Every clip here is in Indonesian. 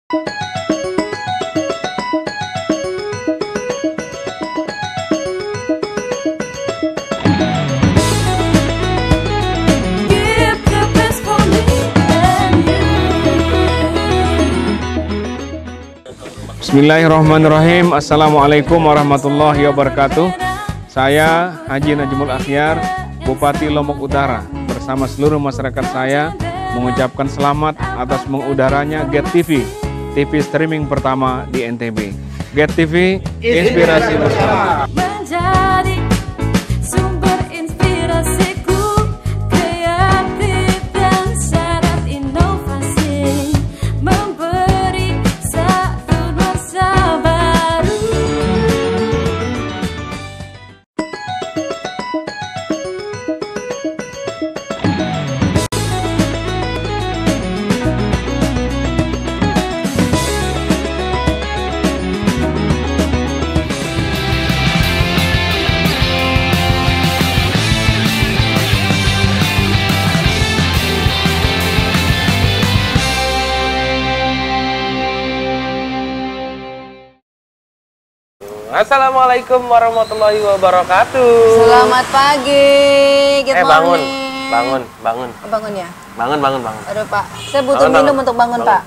Bismillahirrahmanirrahim. Assalamualaikum warahmatullahi wabarakatuh. Saya Haji Najmul Akhyar, Bupati Lombok Utara, bersama seluruh masyarakat saya mengucapkan selamat atas mengudaranya GET TV, TV streaming pertama di NTB. GET TV, inspirasi bersama. Menjadi sumber inspirasiku, kreatif dan syarat inovasi, memberi satu nuansa baru. Assalamualaikum warahmatullahi wabarakatuh. Selamat pagi. Good bangun, morning. bangun. Oh, bangun ya? Bangun. Aduh Pak, saya butuh minum untuk bangun Pak.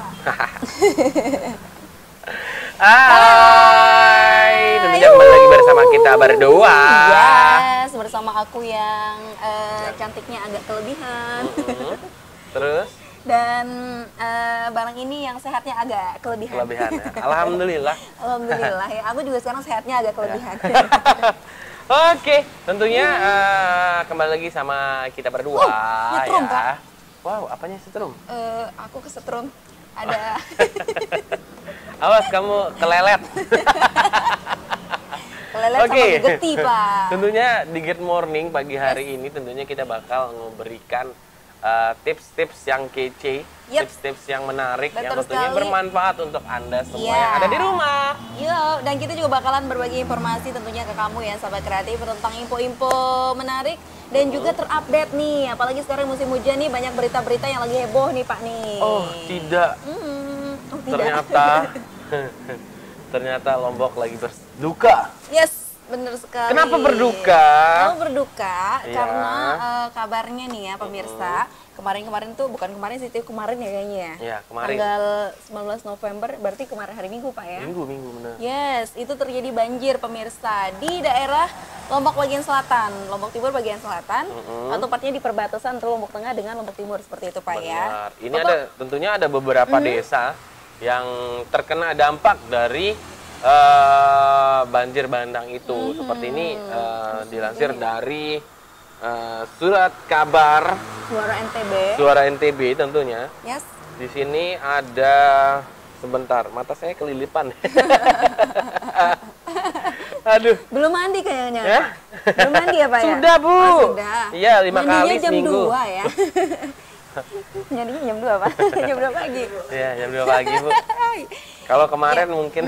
Hai, tentunya kembali lagi bersama kita berdua. Yes, bersama aku yang cantiknya agak kelebihan. Terus? Dan barang ini yang sehatnya agak kelebihan. Ya. Alhamdulillah. Alhamdulillah ya, aku juga sekarang sehatnya agak kelebihan. Oke, tentunya kembali lagi sama kita berdua. Nyetrum, ya. Pak. Wow, apanya setrum? Aku kesetrum. Ada. Awas kamu kelelet. Kelelet Oke. sama geti Pak. Tentunya di Good Morning pagi hari ini tentunya kita bakal memberikan tips-tips yang kece, tips-tips yang menarik, yang Betul tentunya sekali. bermanfaat untuk Anda semua Iya. yang ada di rumah. Yuk, dan kita juga bakalan berbagi informasi tentunya ke kamu ya sahabat kreatif tentang info-info menarik dan juga terupdate nih. Apalagi sekarang musim hujan nih, banyak berita-berita yang lagi heboh nih Pak nih. Oh, tidak. Oh, tidak. Ternyata Lombok lagi berduka. Yes, bener sekali. Kenapa berduka? Oh, berduka Iya. karena kabarnya nih ya pemirsa. Kemarin-kemarin tuh, bukan kemarin sih, itu kemarin ya kayaknya ya. Iya, kemarin. Tanggal 19 November, berarti kemarin hari Minggu Pak ya. Minggu bener. Yes, itu terjadi banjir pemirsa di daerah Lombok bagian selatan, Lombok Timur bagian selatan, atau tepatnya di perbatasan antara Lombok Tengah dengan Lombok Timur seperti itu Pak ya. Benar. Ini tentunya ada beberapa desa yang terkena dampak dari banjir bandang itu. Seperti ini dilansir dari surat kabar Suara NTB tentunya. Yes. Di sini ada sebentar, mata saya kelilipan. Aduh. Belum mandi kayaknya. Ya? Belum mandi ya Pak ya? Sudah Bu. Oh, sudah. Iya 5 kali Mandinya jam seminggu. 2 ya. Mandinya jam 2 Pak. Jam 2 pagi. Iya jam 2 pagi Bu. Kalau kemarin mungkin.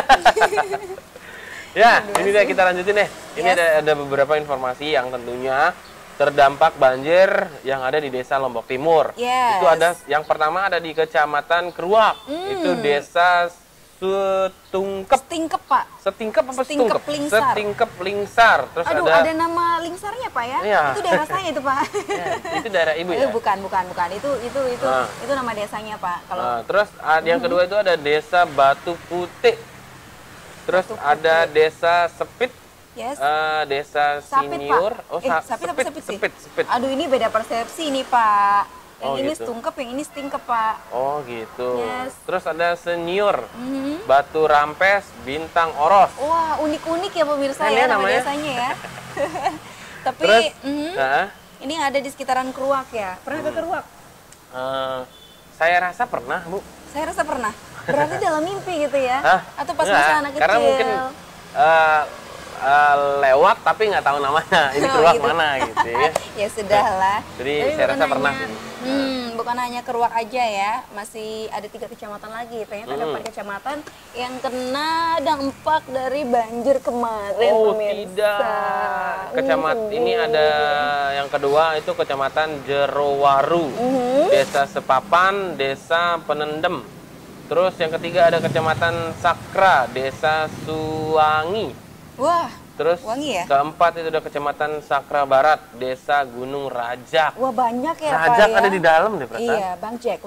Ya, ini deh kita lanjutin deh. Ini ada beberapa informasi yang tentunya terdampak banjir yang ada di Desa Lombok Timur. Yes. Itu ada yang pertama ada di Kecamatan Keruak. Itu Desa Setungkep. Setingkep Pak. Setingkep apa Setingkep Setungkep? Lingsar. Setingkep Lingsar. Terus Aduh, ada nama lingsarnya Pak ya? Iya. Itu daerah saya itu Pak. Ya, itu daerah Ibu ya? Bukan. Itu nama desanya Pak. Kalau Nah, terus yang kedua itu ada Desa Batu Putih. Terus Batu Putih. ada Desa Sepit. yes. Desa Sapit, Senior. Pak. Sapit apa sepit sih? Sepit. Aduh, ini beda persepsi nih Pak. Yang Oh, ini gitu. setungkep, yang ini setingkep Pak. Oh gitu. Yes. Terus ada Senior, Batu Rampes, Bintang Oros. Wah, unik-unik ya pemirsa Keren ya ya nama namanya. desanya ya. Tapi Terus, ini yang ada di sekitaran Keruak ya. Pernah ke Keruak? saya rasa pernah Bu. Saya rasa pernah. Berarti dalam mimpi gitu ya? Hah? Atau pas Enggak, masa anak kecil? karena mungkin lewat tapi nggak tahu namanya. Ini Oh, Keruak gitu. mana gitu ya. Ya sudah lah. Jadi Tapi saya bukan rasa pernah hanya- sih. Bukan hanya Keruak aja ya, masih ada 3 kecamatan lagi. Ternyata ada 4 kecamatan yang kena dampak dari banjir kemarin Oh pemirsa. tidak. Kecamatan ini ada yang kedua itu Kecamatan Jerowaru, Desa Sepapan, Desa Penendem. Terus yang ketiga ada Kecamatan Sakra, Desa Suwangi. Wah, Terus Wangi ya? keempat itu ada Kecamatan Sakra Barat, Desa Gunung Rajak. wah banyak ya Pak Rajak ya. ada di dalam deh perasaan. Iya, Bang Jack.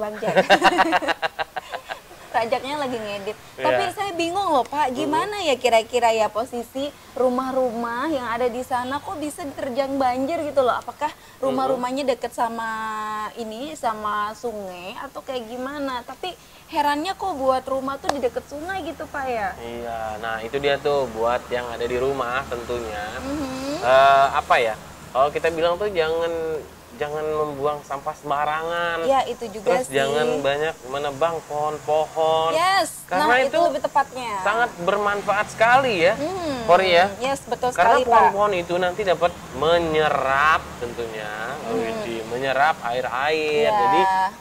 Rajaknya lagi ngedit. Iya. Tapi saya bingung loh Pak, gimana ya kira-kira ya posisi rumah-rumah yang ada di sana kok bisa diterjang banjir gitu loh? Apakah rumah-rumahnya deket sama ini, sama sungai atau kayak gimana? Tapi herannya kok buat rumah tuh di deket sungai gitu Pak ya? Iya, nah itu dia tuh buat yang ada di rumah tentunya. Apa ya? Kalau kita bilang tuh jangan membuang sampah sembarangan. Ya itu juga Terus sih. jangan banyak menebang pohon-pohon. Yes, Karena nah itu lebih tepatnya. sangat bermanfaat sekali ya, Kori ya. Yes, betul Karena sekali Pak. pohon-pohon itu nanti dapat menyerap tentunya, menyerap air-air. Ya. Jadi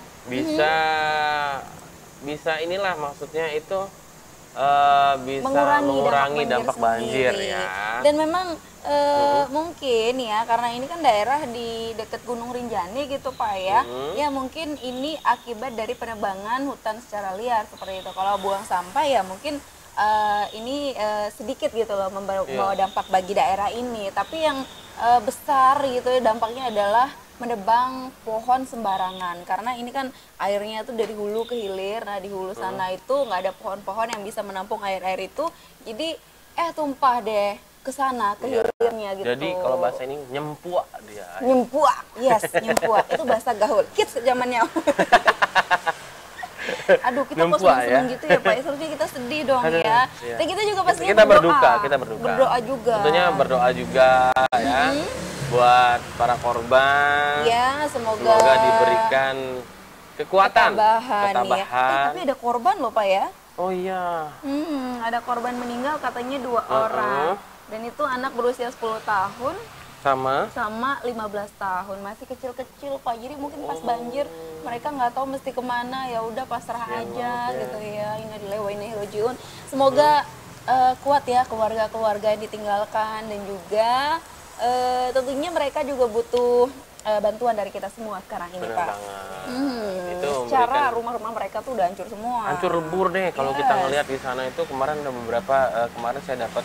bisa inilah maksudnya itu bisa mengurangi dampak banjir sendiri. ya. Dan memang mungkin ya karena ini kan daerah di dekat Gunung Rinjani gitu Pak ya. Ya mungkin ini akibat dari penebangan hutan secara liar seperti itu. Kalau buang sampah ya mungkin ini sedikit gitu loh membawa dampak bagi daerah ini. Tapi yang besar gitu dampaknya adalah menebang pohon sembarangan karena ini kan airnya tuh dari hulu ke hilir. Nah di hulu sana itu nggak ada pohon-pohon yang bisa menampung air-air itu, jadi tumpah deh ke sana ke hilirnya gitu. Jadi kalau bahasa ini nyempuak dia. Nyempuak, yes nyempuak itu bahasa gaul kids zamannya. Aduh kita kok Nyempuak, seneng-seneng ya? gitu ya Pak, seharusnya kita sedih dong Aduh, ya. iya. Dan kita juga pastinya Kita berduka. berdoa juga. Tentunya berdoa juga ya buat para korban. Ya semoga diberikan kekuatan, ketabahan ya. Tapi ada korban loh Pak ya. Oh iya. Ada korban meninggal katanya 2 orang. Dan itu anak berusia 10 tahun Sama. sama 15 tahun, masih kecil-kecil Pak. Jadi mungkin pas banjir mereka nggak tahu mesti kemana, ya udah pasrah aja gitu ya. Innalillahi wa inna ilaihi rajiun. Semoga kuat ya keluarga-keluarga yang ditinggalkan dan juga tentunya mereka juga butuh bantuan dari kita semua sekarang ini Bener Pak. banget. Itu Secara memberikan rumah-rumah mereka tuh udah hancur semua. hancur lebur deh kalau kita Yes. ngelihat di sana itu. Kemarin ada beberapa kemarin saya dapat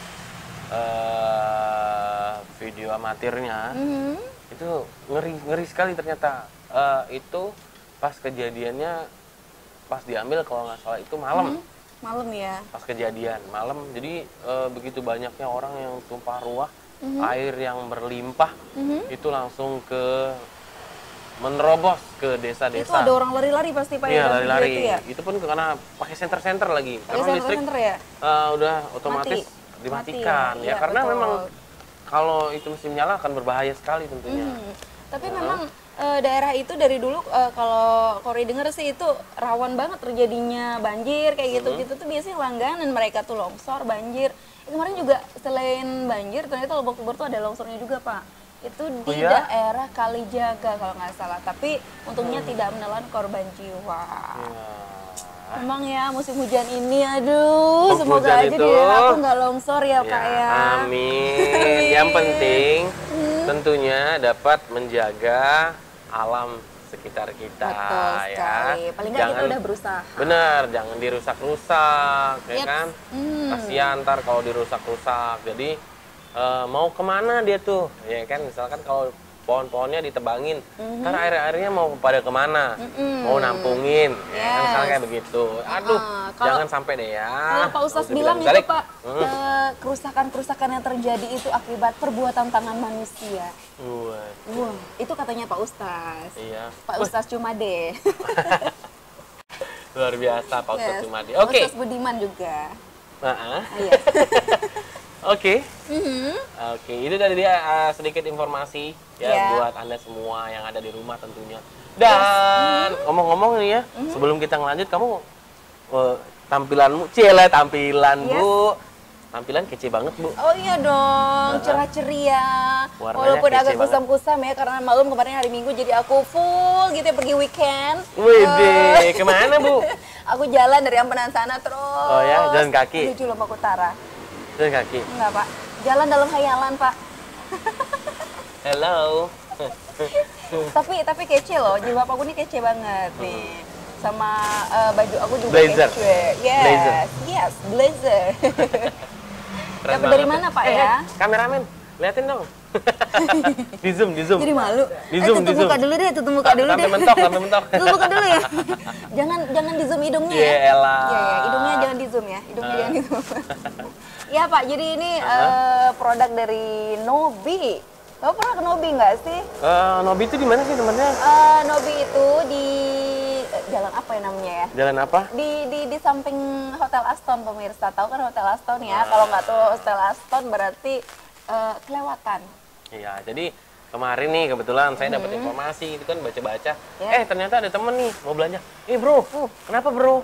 video amatirnya. Itu ngeri sekali ternyata. Itu pas kejadiannya pas diambil kalau nggak salah itu malam. Malam ya. Pas kejadian malam, jadi begitu banyaknya orang yang tumpah ruah, air yang berlimpah itu langsung menerobos ke Itu desa-desa. ada orang lari-lari pasti Pak Iya, ya. lari-lari. Itu ya. Itu pun karena pakai senter-senter lagi. Pakai Karena listrik senter ya. udah otomatis Mati dimatikan ya. ya, karena Betul. memang kalau itu mesti menyala akan berbahaya sekali tentunya. Tapi memang daerah itu dari dulu kalau Kori dengar sih itu rawan banget terjadinya banjir kayak gitu-gitu tuh biasanya langganan mereka tuh longsor, banjir. Kemarin juga selain banjir ternyata Lombok Timur tuh ada longsornya juga Pak. Itu di daerah Kalijaga kalau nggak salah. Tapi untungnya tidak menelan korban jiwa. Emang ya musim hujan ini, aduh semoga hujan aja itu, di daerah aku nggak longsor ya Pak ya. Amin. Yang penting tentunya dapat menjaga alam sekitar kita. Betul ya. sekali. Paling nggak kita udah berusaha. Bener, jangan dirusak-rusak, ya Yep. kan? Kasihan ntar kalau dirusak-rusak. Jadi mau kemana dia tuh, ya kan? Misalkan kalau pohon-pohonnya ditebangin, ntar air-airnya mau pada kemana? Mau nampungin, ya kan? Misalnya kayak begitu. Aduh, jangan sampai deh ya. Kalau Pak Ustaz bilang itu Pak, kerusakan-kerusakan yang terjadi itu akibat perbuatan tangan manusia. Wah, itu katanya Pak Ustaz. Iya. Pak Ustaz Cumade. Luar biasa Pak Ustaz Cumade. Pak Oke. Ustaz Budiman juga. Iya. Oke. Oke, itu tadi dia sedikit informasi ya buat Anda semua yang ada di rumah tentunya. Dan ngomong-ngomong nih ya, sebelum kita ngelanjut, kamu tampilanmu, tampilan Bu. Tampilan kece banget Bu. Oh iya dong, cerah ceria. Warnanya Walaupun kece agak kusam-kusam ya, karena malam kemarin hari Minggu jadi aku full gitu ya pergi weekend. Wih, kemana Bu? Aku jalan dari Ampenan sana terus. Oh ya, jalan kaki? Menuju Lombok Utara. Jalan kaki? Enggak Pak, jalan dalam khayalan Pak. Hello. tapi kece loh, jilbab aku nih kece banget nih. sama baju aku juga Blazer. cashwear. Yes, Blazer. yes, blazer. Keren Dapat dari banget. mana Pak ya? Kameramen, liatin dong. di zoom. Jadi malu. Di zoom, tutup muka dulu deh, tutup muka dulu deh. Sampai mentok. Tutup muka dulu ya. jangan di zoom hidungnya ya. Yelah. Iya, ya, hidungnya jangan di zoom ya. Hidungnya jangan di zoom. Iya Pak, jadi ini produk dari Nobi. Bapak pernah ke Nobi nggak sih? Nobi itu di mana sih temannya? Nobi itu di jalan apa ya namanya ya? Jalan apa? Di samping Hotel Aston, pemirsa. Tahu kan Hotel Aston ya? Kalau nggak tahu Hotel Aston berarti kelewatan. Iya, jadi kemarin nih kebetulan saya dapat informasi itu kan baca-baca. Ya. Ternyata ada temen nih mau belanja. Bro, kenapa bro?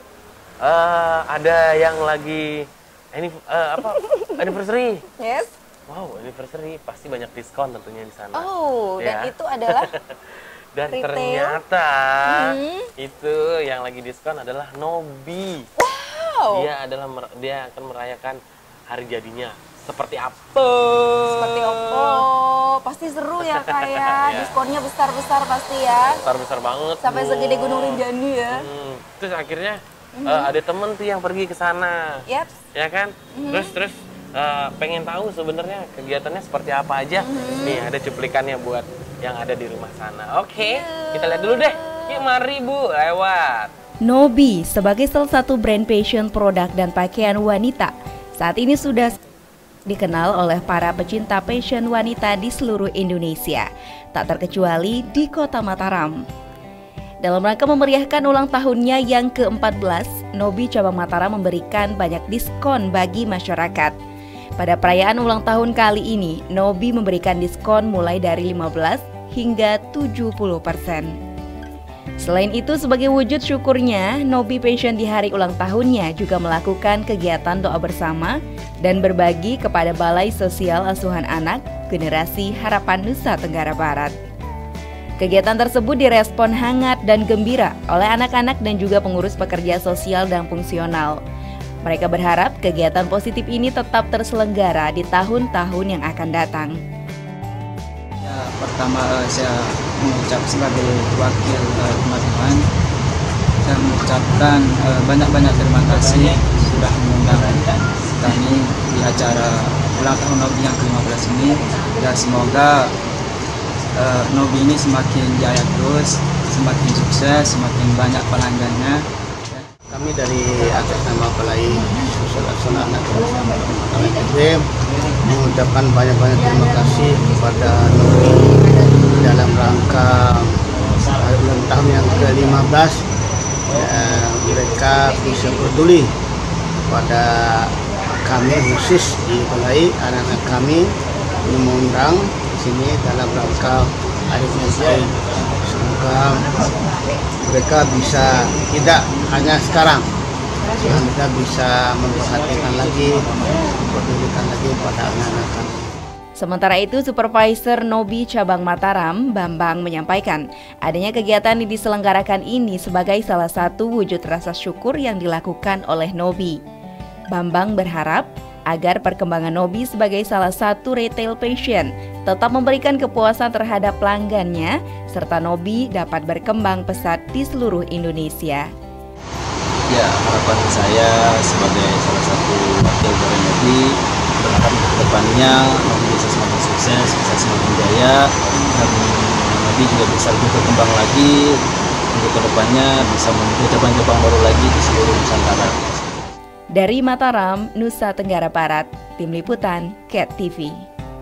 Ada yang lagi ini anniversary. Yes. Wow, anniversary pasti banyak diskon tentunya di sana. Oh, dan Ya. itu adalah Dan retail. ternyata itu yang lagi diskon adalah Nobi. wow. Dia akan merayakan hari jadinya. Seperti apa? Seperti Oppo. Pasti seru ya Kak ya. Iya. Diskonnya besar-besar pasti ya. Besar banget. Sampai Bu. segede Gunung Rinjani ya. Terus akhirnya ada temen tuh yang pergi ke sana. Yap. Ya kan? Terus pengen tahu sebenarnya kegiatannya seperti apa aja. Nih ada cuplikannya buat yang ada di rumah sana. Oke, kita lihat dulu deh. Yuk mari Bu, lewat. Nobi sebagai salah satu brand fashion produk dan pakaian wanita saat ini sudah dikenal oleh para pecinta fashion wanita di seluruh Indonesia, tak terkecuali di Kota Mataram. Dalam rangka memeriahkan ulang tahunnya yang ke-14, Nobi Cabang Mataram memberikan banyak diskon bagi masyarakat. Pada perayaan ulang tahun kali ini, Nobi memberikan diskon mulai dari 15 hingga 70%. Selain itu, sebagai wujud syukurnya, Nobi Fashion di hari ulang tahunnya juga melakukan kegiatan doa bersama dan berbagi kepada Balai Sosial Asuhan Anak Generasi Harapan Nusa Tenggara Barat. Kegiatan tersebut direspon hangat dan gembira oleh anak-anak dan juga pengurus pekerja sosial dan fungsional. Mereka berharap kegiatan positif ini tetap terselenggara di tahun-tahun yang akan datang. Ya, pertama saya mengucap sebagai wakil teman-teman, saya mengucapkan banyak-banyak terima kasih sudah mengundang kami di acara ulang tahun Nobi yang ke-15 ini. Dan semoga Nobi ini semakin jaya terus, semakin sukses, semakin banyak pelanggannya. Kami dari atas nama Balai Sosial Asuhan Anak Balai Krim mengucapkan banyak-banyak terima kasih kepada Nobi dalam rangka ulang tahun yang ke-15. Mereka bisa peduli pada kami khusus di Balai, anak-anak kami mengundang di sini dalam rangka Hari Muslim. Semoga mereka bisa tidak hanya sekarang, mereka bisa memperhatikan lagi, memperdulikan lagi pada anak-anak kami. Sementara itu, Supervisor Nobi Cabang Mataram, Bambang, menyampaikan adanya kegiatan yang diselenggarakan ini sebagai salah satu wujud rasa syukur yang dilakukan oleh Nobi. Bambang berharap agar perkembangan Nobi sebagai salah satu retail fashion tetap memberikan kepuasan terhadap pelanggannya, serta Nobi dapat berkembang pesat di seluruh Indonesia. Ya, harapan saya sebagai salah satu wakil dari Nobi berharap ke depannya Nobi bisa semakin sukses, bisa semakin jaya, dan Nobi juga bisa lebih berkembang lagi untuk ke depannya, bisa membuka cabang-cabang baru lagi di seluruh Nusantara. Dari Mataram, Nusa Tenggara Barat, Tim Liputan Cat TV.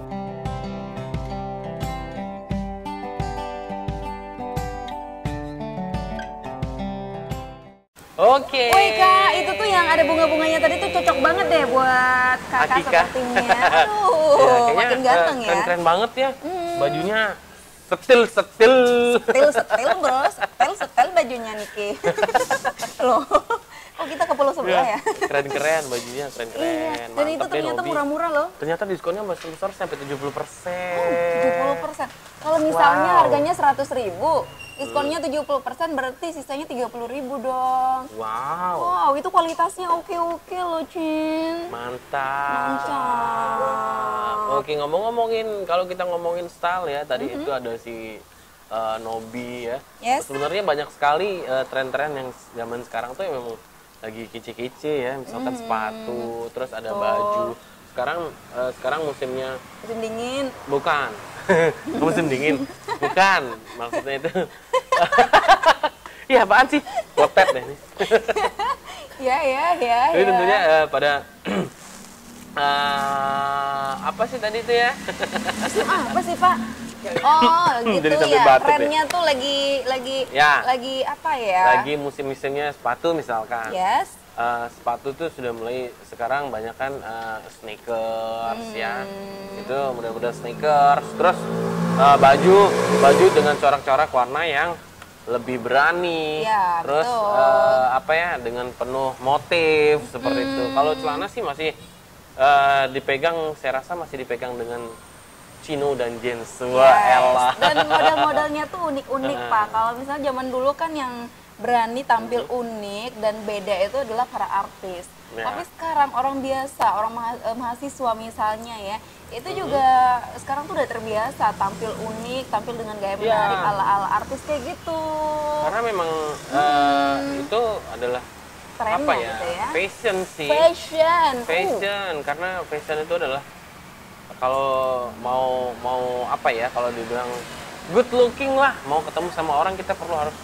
Oke. Woi Kak, itu tuh yang ada bunga-bunganya tadi tuh cocok banget deh buat kakak Akika. sepertinya. Ya, Aduh, kayaknya makin ganteng ya. keren-keren banget ya. Bajunya setil. Setel bro, setel bajunya Niki. Loh, kok kita ke pulau sebelah ya? Keren-keren bajunya, keren-keren. Iya, dan itu Mantap deh, ternyata Nobi. murah-murah loh. Ternyata diskonnya besar sampai 70%. 70%. Kalau misalnya Wow. harganya 100.000, diskonnya 70% berarti sisanya 30.000 dong. Wow. Wow, itu kualitasnya oke-oke loh, Cin. Mantap. Mantap. Oke, kalau kita ngomongin style ya, tadi itu ada si Nobi ya. Yes. Sebenarnya banyak sekali tren-tren yang zaman sekarang tuh yang memang lagi kece-kece ya, misalkan sepatu, terus ada baju. Sekarang musimnya Musim dingin. bukan. Musim dingin. Bukan, maksudnya itu. Iya, apaan sih? Potet deh ini. Ya. Jadi tentunya pada apa sih tadi itu ya? Musim apa sih, Pak? Oh, gitu Jadi sampai ya. batuk Trennya tuh lagi Ya. lagi apa ya? Lagi musim-musimnya sepatu misalkan. Yes. Sepatu tuh sudah mulai sekarang banyak kan sneakers ya. Itu model-model sneakers. Terus baju dengan corak-corak warna yang lebih berani. Ya, Terus betul. dengan penuh motif seperti itu. Kalau celana sih masih dipegang, saya rasa masih dipegang dengan chino dan jeans. Wah, elah. Dan model-modelnya tuh unik-unik, Pak. Kalau misalnya zaman dulu kan yang berani tampil unik dan beda itu adalah para artis. Ya. Tapi sekarang orang biasa, orang mahasiswa misalnya ya, itu juga sekarang tuh udah terbiasa tampil unik, tampil dengan gaya menarik ala-ala artis kayak gitu. Karena memang itu adalah Trennya apa ya? gitu ya. Fashion sih. Fashion. Karena fashion itu adalah kalau mau apa ya, kalau dibilang good looking lah, mau ketemu sama orang kita perlu harus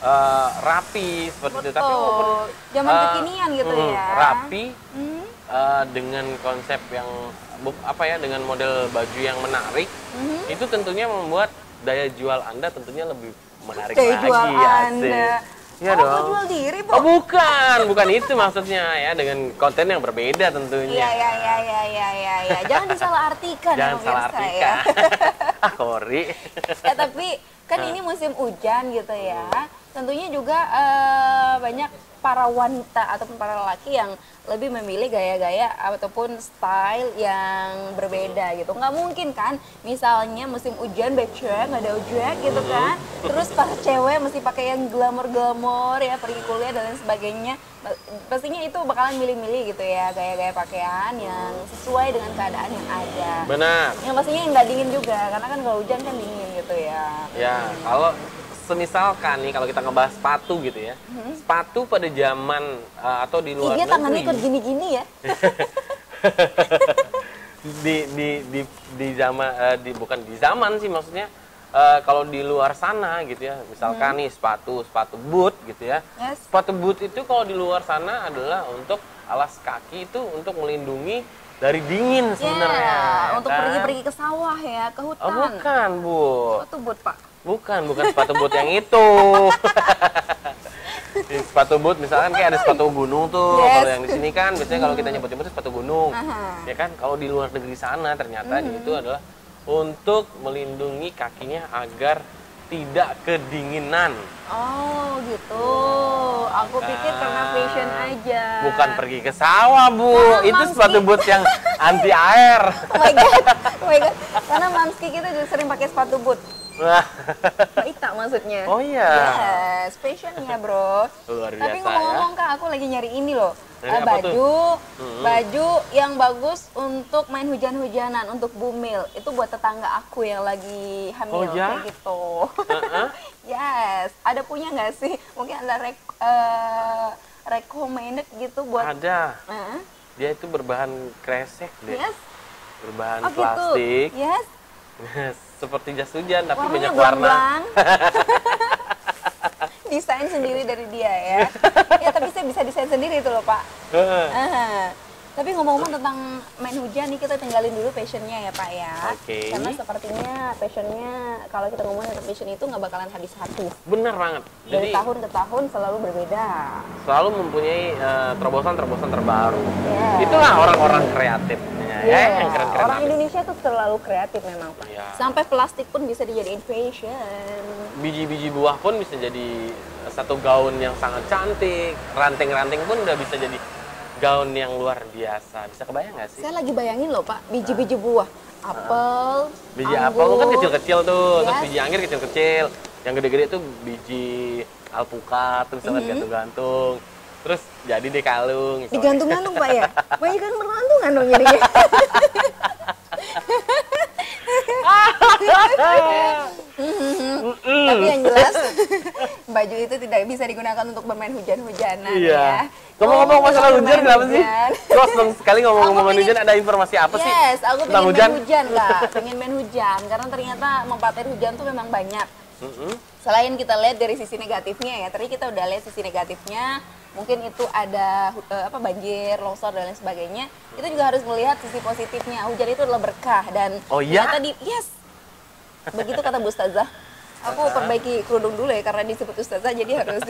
rapi seperti itu. Tapi walaupun Zaman kekinian gitu ya. rapi dengan konsep yang dengan model baju yang menarik, itu tentunya membuat daya jual Anda tentunya lebih menarik Daya lagi. jual Asik. Anda. Iya Oh, dong. jual diri, Bu. Oh, bukan itu maksudnya ya, dengan konten yang berbeda tentunya. Iya. Jangan disalahartikan Jangan ya, salah pemirsa artikan. ya. Kori. Tapi kan ini musim hujan gitu ya. Tentunya juga banyak para wanita ataupun para lelaki yang lebih memilih gaya-gaya ataupun style yang berbeda gitu. Nggak mungkin kan misalnya musim hujan becek, nggak ada hujan gitu kan. Terus para cewek mesti pakai yang glamor-glamor ya, pergi kuliah dan lain sebagainya. Pastinya itu bakalan milih-milih gitu ya, gaya-gaya pakaian yang sesuai dengan keadaan yang ada. Benar. Yang pastinya yang nggak dingin juga, karena kan kalau hujan kan dingin gitu ya. Ya, kalau semisalkan nih kalau kita ngebahas sepatu gitu ya. Sepatu pada zaman atau di luar Dia tangannya ikut negeri. gini-gini ya. di zaman bukan di zaman sih maksudnya, kalau di luar sana gitu ya. Misalkan nih sepatu boot gitu ya. Yes. Sepatu boot itu kalau di luar sana adalah untuk alas kaki, itu untuk melindungi dari dingin sebenarnya. Ya, untuk kan? pergi-pergi ke sawah ya, ke hutan. Oh, bukan, Bu. Sepatu boot, Pak. Bukan sepatu boot yang itu. Di sepatu boot misalkan kayak ada sepatu gunung tuh. Yes. Kalau yang di sini kan biasanya kalau kita nyebut-nyebut sepatu gunung. Aha. Ya kan, kalau di luar negeri sana ternyata itu adalah untuk melindungi kakinya agar tidak kedinginan. Oh, gitu. Aku pikir karena fashion aja. Bukan pergi ke sawah, Bu. Itu Mamski. sepatu boot yang anti air. Oh my god. Karena Mamski kita juga sering pakai sepatu boot. Wah, Mbak Ita maksudnya. Oh iya. Yes, fashionnya bro. Luar Tapi biasa ngomong-ngomong Kak, aku lagi nyari ini loh. Nyari apa Baju yang bagus untuk main hujan-hujanan, untuk bumil. Itu buat tetangga aku yang lagi hamil Oh, ya? kayak gitu. Yes, ada punya nggak sih? Mungkin ada recommended gitu buat. ada. Heeh. Dia itu berbahan kresek deh. Yes. Berbahan Oh gitu. plastik. Yes. Seperti jas hujan tapi Warnanya banyak warna. belang-belang. Desain sendiri dari dia ya. Ya tapi saya bisa desain sendiri itu loh Pak. Aha. Tapi ngomong-ngomong tentang main hujan nih, kita tinggalin dulu passionnya ya Pak ya. Oke. Karena sepertinya passionnya kalau kita ngomongin tentang passion itu nggak bakalan habis-habis. Benar banget. Dari Jadi tahun ke tahun selalu berbeda. selalu mempunyai terobosan-terobosan terbaru. Yeah. Itulah orang-orang kreatifnya ya, Iya, yang keren-keren. orang abis. Indonesia tuh selalu kreatif memang Pak. Iya. Sampai plastik pun bisa dijadiin fashion. Biji-biji buah pun bisa jadi satu gaun yang sangat cantik. Ranting-ranting pun udah bisa jadi gaun yang luar biasa. Bisa kebayang nggak sih? Saya lagi bayangin loh Pak, biji-biji buah. Apel, Biji anggur. apel kan kecil-kecil tuh, terus Yes. biji anggur kecil-kecil. Yang gede-gede tuh biji alpukat, terus misalkan gantung-gantung. Terus jadi deh kalung. misalkan. Digantung-gantung Pak ya? Banyak kan pergantungan dong jadinya. jelas baju itu tidak bisa digunakan untuk bermain hujan-hujanan ya. Ngomong-ngomong masalah hujan, kenapa sih? hujan. Terus sekali ngomong-ngomong hujan, ada informasi apa sih? Yes, aku tentang pengen hujan? main hujan Kak, pengen main hujan karena ternyata manfaat hujan tuh memang banyak. Selain kita lihat dari sisi negatifnya ya, tadi kita udah lihat sisi negatifnya, mungkin itu ada banjir, longsor dan lain sebagainya. Kita juga harus melihat sisi positifnya. Hujan itu adalah berkah dan ternyata begitu kata Bu Ustazah. Aku perbaiki kerudung dulu ya karena disebut Ustazah jadi harus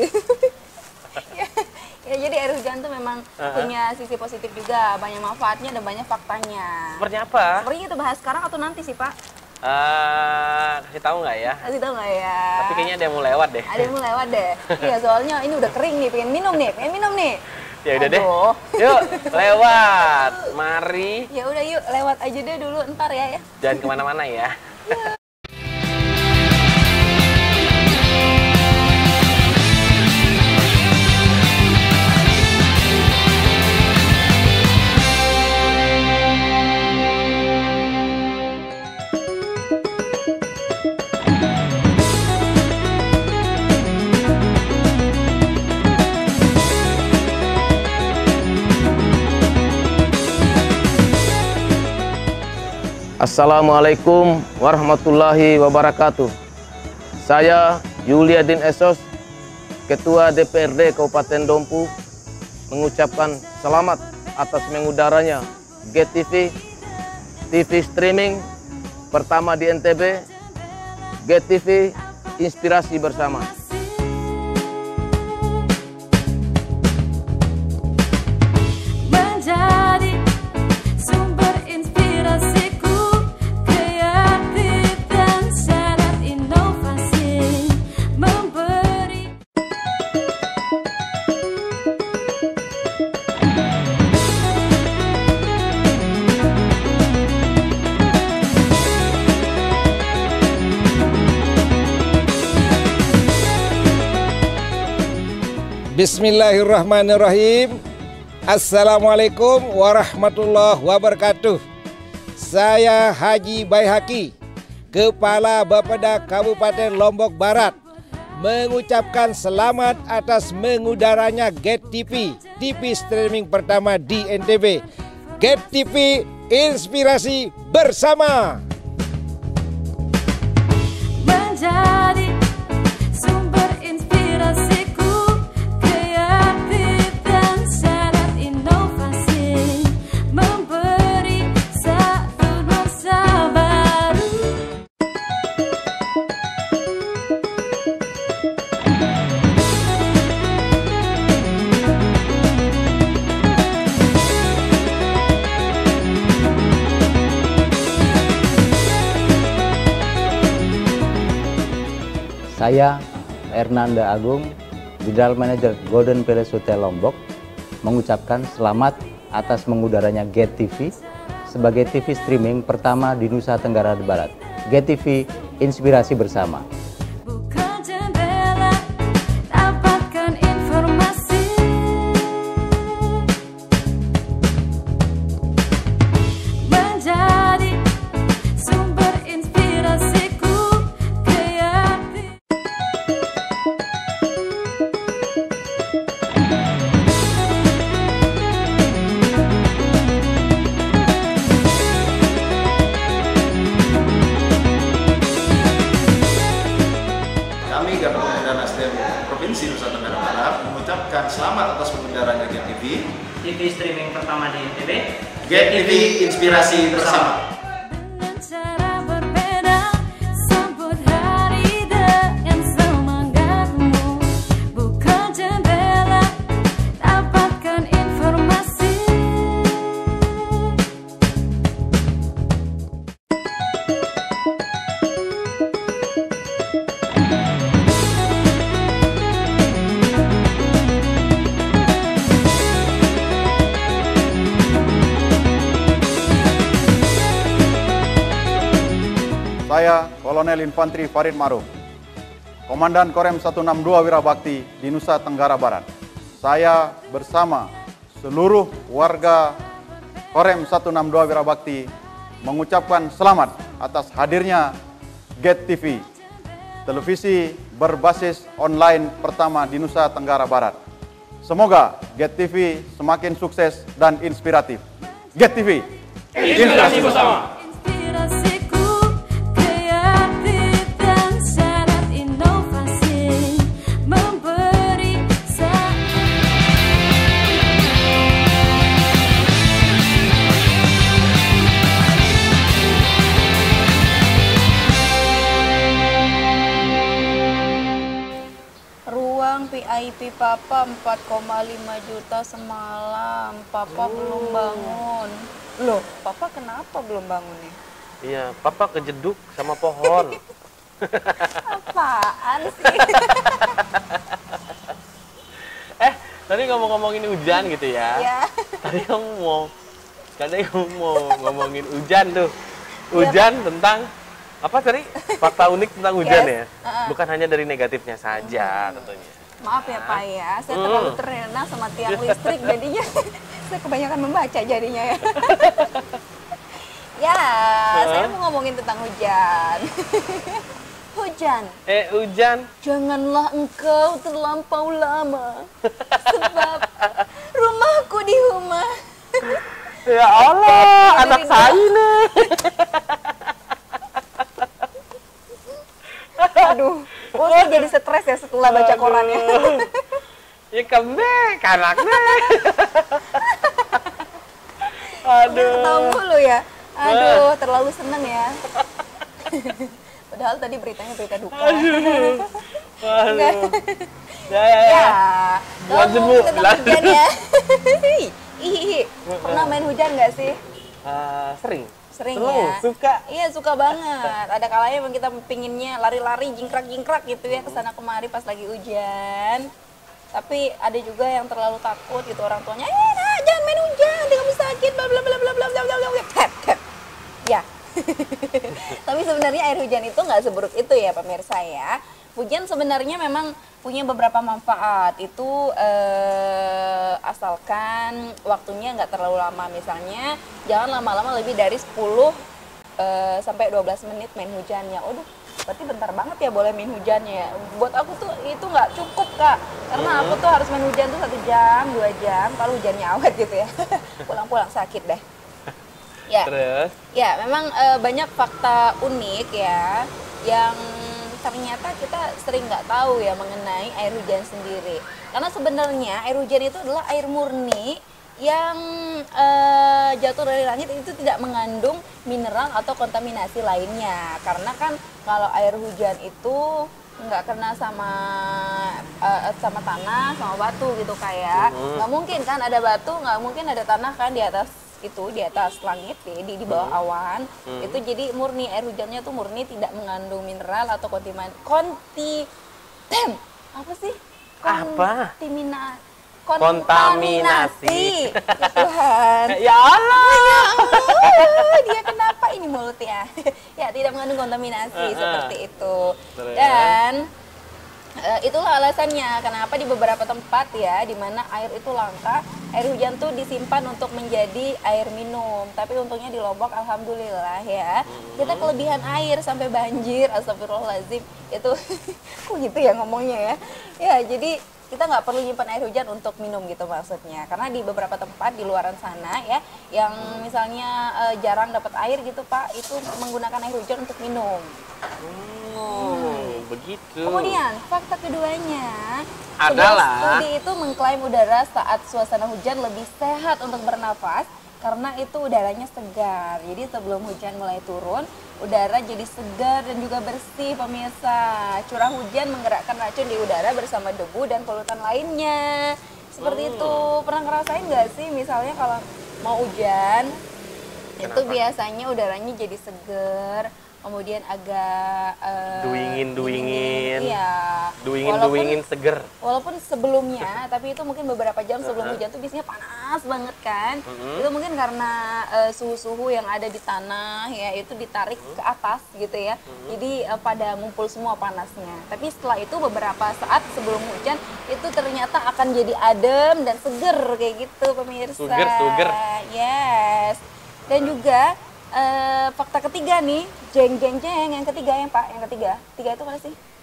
ya, jadi air hujan tuh memang punya sisi positif juga, banyak manfaatnya dan banyak faktanya. Seperti apa? Sepertinya kita bahas sekarang atau nanti sih Pak? Kasih tahu nggak ya? Kasih tahu nggak ya? Tapi kayaknya ada yang mau lewat deh. Ada yang mau lewat deh. Iya, soalnya ini udah kering nih, pengen minum nih. Ya udah deh. Yuk, lewat. Mari. Ya udah yuk, lewat aja deh dulu ntar ya. Jangan kemana-mana ya. Assalamualaikum warahmatullahi wabarakatuh. Saya Yuliadin Esos, Ketua DPRD Kabupaten Dompu, mengucapkan selamat atas mengudaranya GET-TV, TV streaming pertama di NTB, GET-TV Inspirasi Bersama. Bismillahirrahmanirrahim. Assalamualaikum warahmatullahi wabarakatuh. Saya Haji Baihaki, Kepala Bapeda Kabupaten Lombok Barat, mengucapkan selamat atas mengudaranya GET-TV, TV streaming pertama di NTB. GET-TV Inspirasi Bersama. Menjadi sumber inspirasiku, kreatif dan syarat inovasi, memberi satu nuansa baru. Saya Ernanda Agung, General Manager Golden Palace Hotel Lombok, mengucapkan selamat atas mengudaranya GET-TV sebagai TV streaming pertama di Nusa Tenggara Barat. GET-TV Inspirasi Bersama. Buka jendela, dapatkan informasi, menjadi sumber inspirasiku, kreatif. Kami Garda Pemuda Nasdem Provinsi Nusa Tenggara Barat mengucapkan selamat atas pengudaranya GET-TV, TV streaming pertama di NTB, GET-TV Inspirasi Bersama. Dengan cara berbeda, sambut hari dengan semangatmu. Buka jendela, dapatkan informasi. Saya Kolonel Infantri Farid Maruf, Komandan Korem 162 Wirabakti di Nusa Tenggara Barat. Saya bersama seluruh warga Korem 162 Wirabakti mengucapkan selamat atas hadirnya GET-TV, televisi berbasis online pertama di Nusa Tenggara Barat. Semoga Get TV semakin sukses dan inspiratif. Get TV, inspirasi bersama. Inspirasiku kreatif dan syarat inovasi memberi Ruang VIP Papa 4,5 juta semalam. Papa belum bangun. Loh, Papa kenapa belum bangun nih? Iya, Papa kejeduk sama pohon. Apaan sih? Tadi ngomongin hujan gitu ya. Ya. Tadi kamu mau ngomongin hujan tuh. Hujan tentang apa tadi? Fakta unik tentang hujan ya. Bukan hanya dari negatifnya saja tentunya. Maaf ya Pak ya, saya terlalu terlena sama tiang listrik jadinya saya kebanyakan membaca jadinya ya. Ya, saya mau ngomongin tentang hujan. Hujan. Hujan. Janganlah engkau terlampau lama, sebab rumahku di rumah. Ya Allah, anak saya nih. Aduh, saya jadi stres ya setelah baca korannya. Ya kembek, anaknya. Aduh. Tahu mulu ya. Aduh, terlalu seneng ya. Padahal tadi beritanya berita duka. Aduh. Ya. Buat Ngomong tentang hujan ya. Pernah main hujan nggak sih? Sering. Sering ya? Suka? Iya, suka banget. Ada kalanya emang kita pinginnya lari-lari, jingkrak-jingkrak gitu ya, kesana kemari pas lagi hujan. Tapi ada juga yang terlalu takut gitu orang tuanya, nah, jangan main hujan, nanti kamu sakit, bla bla bla bla bla bla bla bla. Ya. Tapi sebenarnya air hujan itu nggak seburuk itu ya pemirsa ya. Hujan sebenarnya memang punya beberapa manfaat. Itu asalkan waktunya nggak terlalu lama. Misalnya jangan lama-lama lebih dari 10 sampai 12 menit main hujannya. Aduh, berarti bentar banget ya boleh main hujannya. Buat aku tuh itu nggak cukup Kak. Karena aku tuh harus main hujan tuh 1 jam, 2 jam. Kalau hujannya awet gitu ya. Pulang-pulang sakit deh. Ya. Terus? Ya, memang banyak fakta unik ya yang ternyata kita sering nggak tahu ya mengenai air hujan sendiri. Karena sebenarnya air hujan itu adalah air murni yang jatuh dari langit, itu tidak mengandung mineral atau kontaminasi lainnya. Karena kan kalau air hujan itu nggak kena sama tanah, sama batu gitu kayak. Nggak mungkin kan ada batu, nggak mungkin ada tanah kan di atas itu, di atas langit di bawah awan. Itu jadi murni, air hujannya tuh murni, tidak mengandung mineral atau kontaminasi. Tuhan. Ya Allah. Dia kenapa ini mulut ya? Ya, tidak mengandung kontaminasi seperti itu. Terus. Dan itulah alasannya kenapa di beberapa tempat ya di mana air itu langka, air hujan tuh disimpan untuk menjadi air minum. Tapi untungnya di Lombok alhamdulillah ya, kita kelebihan air sampai banjir, astagfirullahaladzim. Itu kok gitu ya ngomongnya ya. Ya, jadi kita nggak perlu nyimpan air hujan untuk minum gitu maksudnya. Karena di beberapa tempat di luaran sana ya, yang misalnya jarang dapat air gitu Pak, itu menggunakan air hujan untuk minum. Begitu. Kemudian fakta keduanya adalah studi itu mengklaim udara saat suasana hujan lebih sehat untuk bernafas karena itu udaranya segar. Jadi sebelum hujan mulai turun, udara jadi segar dan juga bersih pemirsa. Curah hujan menggerakkan racun di udara bersama debu dan polutan lainnya. Seperti itu. Pernah ngerasain nggak sih misalnya kalau mau hujan, itu biasanya udaranya jadi segar, kemudian agak duingin, iya, duingin seger. Walaupun sebelumnya, tapi itu mungkin beberapa jam sebelum hujan tuh biasanya panas banget kan. Itu mungkin karena suhu-suhu yang ada di tanah ya itu ditarik ke atas gitu ya. Jadi pada ngumpul semua panasnya. Tapi setelah itu beberapa saat sebelum hujan itu ternyata akan jadi adem dan seger kayak gitu pemirsa. Suger. Yes. Dan juga fakta ketiga nih, jeng yang ketiga ya Pak, yang ketiga itu mana sih?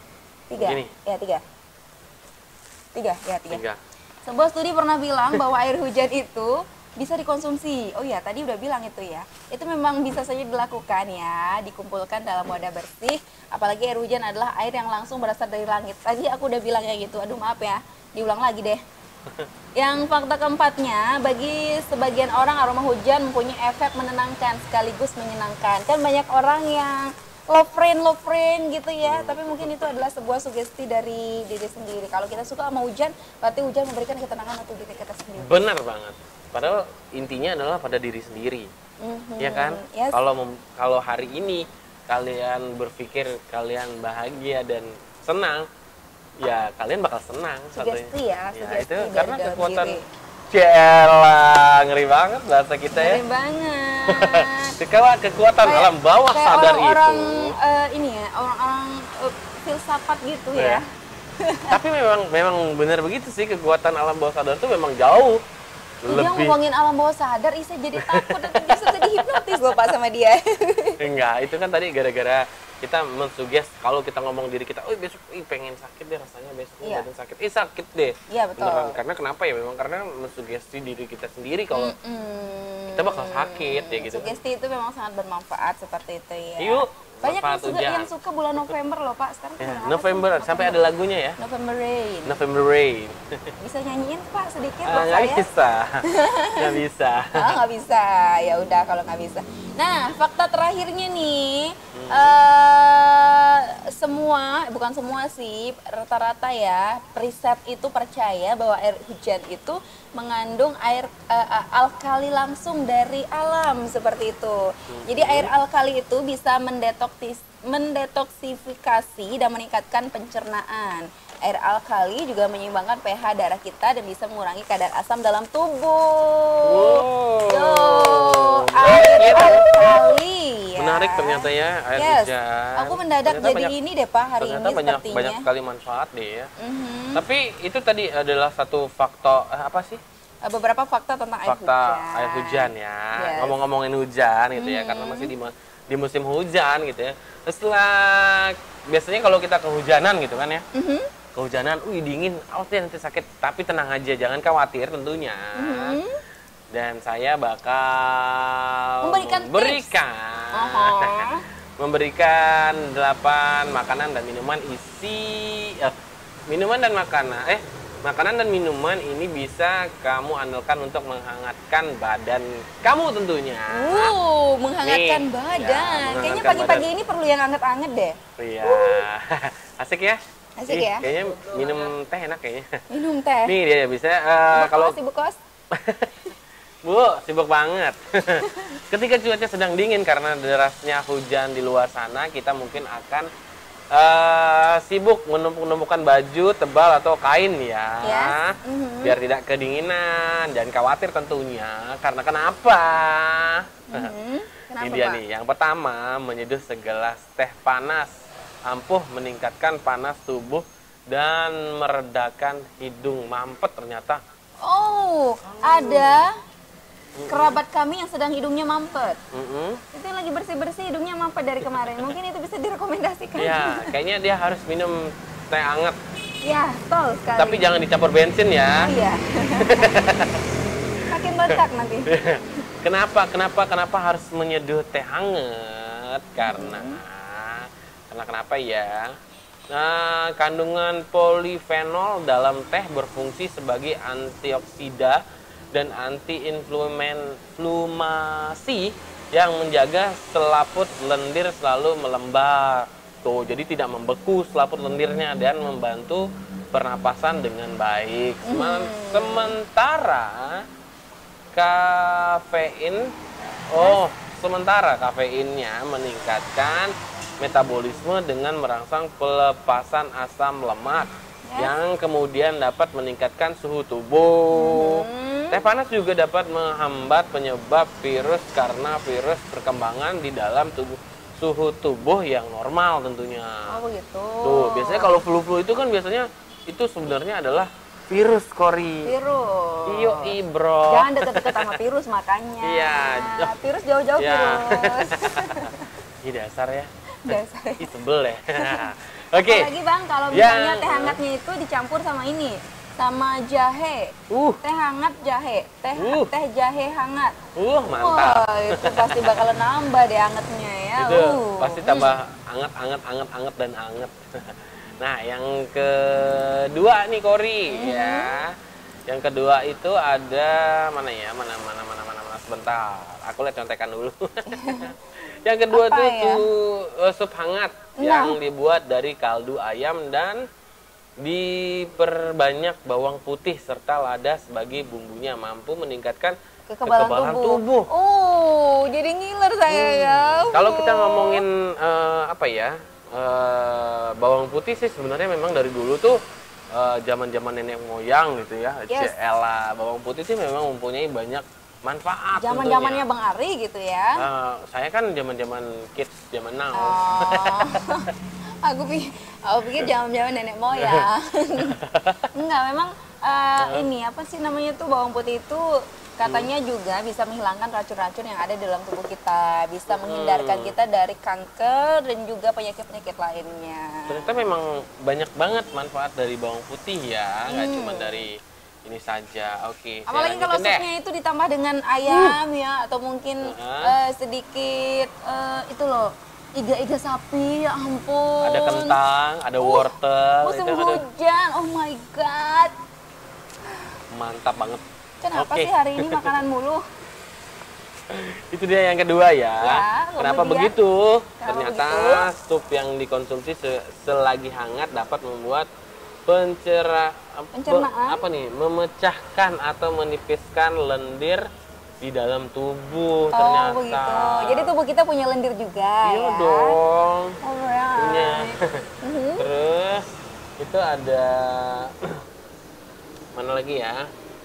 Tiga? Begini. Ya, tiga. Tiga, ya tiga. Tiga. Sebuah studi pernah bilang bahwa air hujan itu bisa dikonsumsi. Oh ya, tadi udah bilang itu ya. Itu memang bisa saja dilakukan ya, dikumpulkan dalam wadah bersih. Apalagi air hujan adalah air yang langsung berasal dari langit. Tadi aku udah bilang kayak gitu. Aduh maaf ya, diulang lagi deh. Yang fakta keempatnya, bagi sebagian orang aroma hujan mempunyai efek menenangkan sekaligus menyenangkan. Kan banyak orang yang love friend gitu ya, tapi mungkin itu adalah sebuah sugesti dari diri sendiri. Kalau kita suka sama hujan, berarti hujan memberikan ketenangan untuk diri kita sendiri. Benar banget. Padahal intinya adalah pada diri sendiri, ya kan? Yes. Kalau hari ini kalian berpikir kalian bahagia dan senang, ya kalian bakal senang. Sugesti ya, sugesti itu dari karena dalam kekuatan. diri. Ciela, ngeri banget bahasa kita ya. Ngeri banget. Kekuatan alam bawah kayak sadar orang-orang, itu. ini ya, orang-orang filsafat gitu ya. Tapi memang benar begitu sih, kekuatan alam bawah sadar itu memang jauh Dia lebih. ngomongin alam bawah sadar, saya jadi takut dan justru jadi hipnotis loh Pak sama dia. Enggak, itu kan tadi gara-gara kita mensuggest kalau kita ngomong diri kita, oh besok pengen sakit deh rasanya, besok badan sakit, sakit deh. Iya betul. Beneran. Karena kenapa ya? Memang karena mensugesti diri kita sendiri kalau kita bakal sakit ya gitu. Sugesti itu memang sangat bermanfaat seperti itu ya. Yuk, banyak manfaat yang suka bulan November loh Pak. Sekarang ya, kenapa November sih? sampai ada lagunya ya. November Rain. November Rain. Bisa nyanyiin Pak sedikit buat Nggak saya? bisa, nggak bisa. Oh, nggak bisa. Ya udah kalau nggak bisa. Nah, fakta terakhirnya nih, bukan semua sih, rata-rata ya, riset itu percaya bahwa air hujan itu mengandung air alkali langsung dari alam seperti itu. Jadi air alkali itu bisa mendetoksifikasi dan meningkatkan pencernaan. Air alkali juga menyeimbangkan pH darah kita dan bisa mengurangi kadar asam dalam tubuh. Air alkali ya. Menarik ternyata ya air hujan. Aku mendadak Ternyata jadi ini deh Pak hari ini ternyata sepertinya. banyak sekali manfaat deh ya. Tapi itu tadi adalah satu faktor apa sih? Beberapa fakta tentang air hujan. Air hujan ya. Yes. Ngomong-ngomongin hujan gitu ya, karena masih di musim hujan gitu ya. Setelah biasanya kalau kita kehujanan gitu kan ya. Kehujanan, dingin, nanti sakit. Tapi tenang aja, jangan khawatir tentunya. Dan saya bakal memberikan 8 makanan dan minuman makanan dan minuman ini bisa kamu andalkan untuk menghangatkan badan kamu tentunya. Menghangatkan badan. Kayaknya pagi-pagi ini perlu yang anget-anget deh. Iya. Asik ya? Asik ya? Kayaknya minum teh enak kayaknya. Minum teh. Nih dia bisa kalau sibuk kos. Bu, sibuk banget. Ketika cuaca sedang dingin karena derasnya hujan di luar sana, kita mungkin akan sibuk menumpuk-numpukan baju tebal atau kain ya. Biar tidak kedinginan dan khawatir tentunya. Karena kenapa? Ini dia Pak? nih. Yang pertama, menyeduh segelas teh panas ampuh meningkatkan panas tubuh dan meredakan hidung mampet ternyata. Oh, ada kerabat kami yang sedang hidungnya mampet. Itu yang lagi bersih-bersih hidungnya mampet dari kemarin. Mungkin itu bisa direkomendasikan. Ya, kayaknya dia harus minum teh anget. Ya, tol sekali. Tapi jangan dicampur bensin ya. Oh, iya. Makin meledak nanti. Kenapa harus menyeduh teh hangat? Karena kenapa ya? Nah, kandungan polifenol dalam teh berfungsi sebagai antioksida dan anti-inflamasi yang menjaga selaput lendir selalu melembab. Tuh, jadi tidak membeku selaput lendirnya dan membantu pernapasan dengan baik. Sementara kafeinnya meningkatkan metabolisme dengan merangsang pelepasan asam lemak yang kemudian dapat meningkatkan suhu tubuh. Teh panas juga dapat menghambat penyebab virus karena virus perkembangan di dalam suhu tubuh yang normal tentunya. Oh begitu. Tuh, biasanya kalau flu-flu itu kan biasanya itu sebenarnya adalah virus, Kori. Virus. Iyo, bro. Jangan deket-deket sama virus makanya. Iya. Virus jauh-jauh virus. Ini dasar ya. Dasar. Ih, sebel ya. Oke. Apalagi Bang, kalau misalnya teh hangatnya itu dicampur sama ini, sama jahe. Teh hangat jahe, teh jahe hangat. Mantap. Wah, itu pasti bakalan nambah deh hangatnya ya. Itu pasti tambah anget dan anget. Nah, yang kedua nih Kori ya. Yang kedua itu ada mana ya? Mana sebentar. Aku lihat contekan dulu. Yang kedua Apa tuh ya? sup hangat yang dibuat dari kaldu ayam dan diperbanyak bawang putih serta lada sebagai bumbunya, mampu meningkatkan kekebalan tubuh. Oh, jadi ngiler saya ya. Kalau kita ngomongin bawang putih sih sebenarnya memang dari dulu tuh zaman-zaman nenek moyang gitu ya. Elah, bawang putih sih memang mempunyai banyak manfaat. Zaman-zamannya Bang Ari gitu ya. Saya kan zaman-zaman kids zaman now. Aku pikir zaman-zaman nenek moyang. Enggak, memang ini apa sih namanya tuh, bawang putih itu katanya juga bisa menghilangkan racun-racun yang ada dalam tubuh kita, bisa menghindarkan kita dari kanker dan juga penyakit-penyakit lainnya. Ternyata memang banyak banget manfaat dari bawang putih ya, nggak cuma dari ini saja. Oke. Apalagi kalau supnya itu ditambah dengan ayam ya, atau mungkin sedikit itu loh, iga-iga sapi, ya ampun. Ada kentang, ada wortel. Musim hujan, oh my god. Mantap banget. Kenapa sih hari ini makanan mulu? Itu dia yang kedua ya. Kenapa kemudian, begitu? kenapa Ternyata sup yang dikonsumsi selagi hangat dapat membuat memecahkan atau menipiskan lendir di dalam tubuh. Ternyata. Begitu. Jadi tubuh kita punya lendir juga. Iya ya? dong. Punya. Terus itu ada mana lagi ya?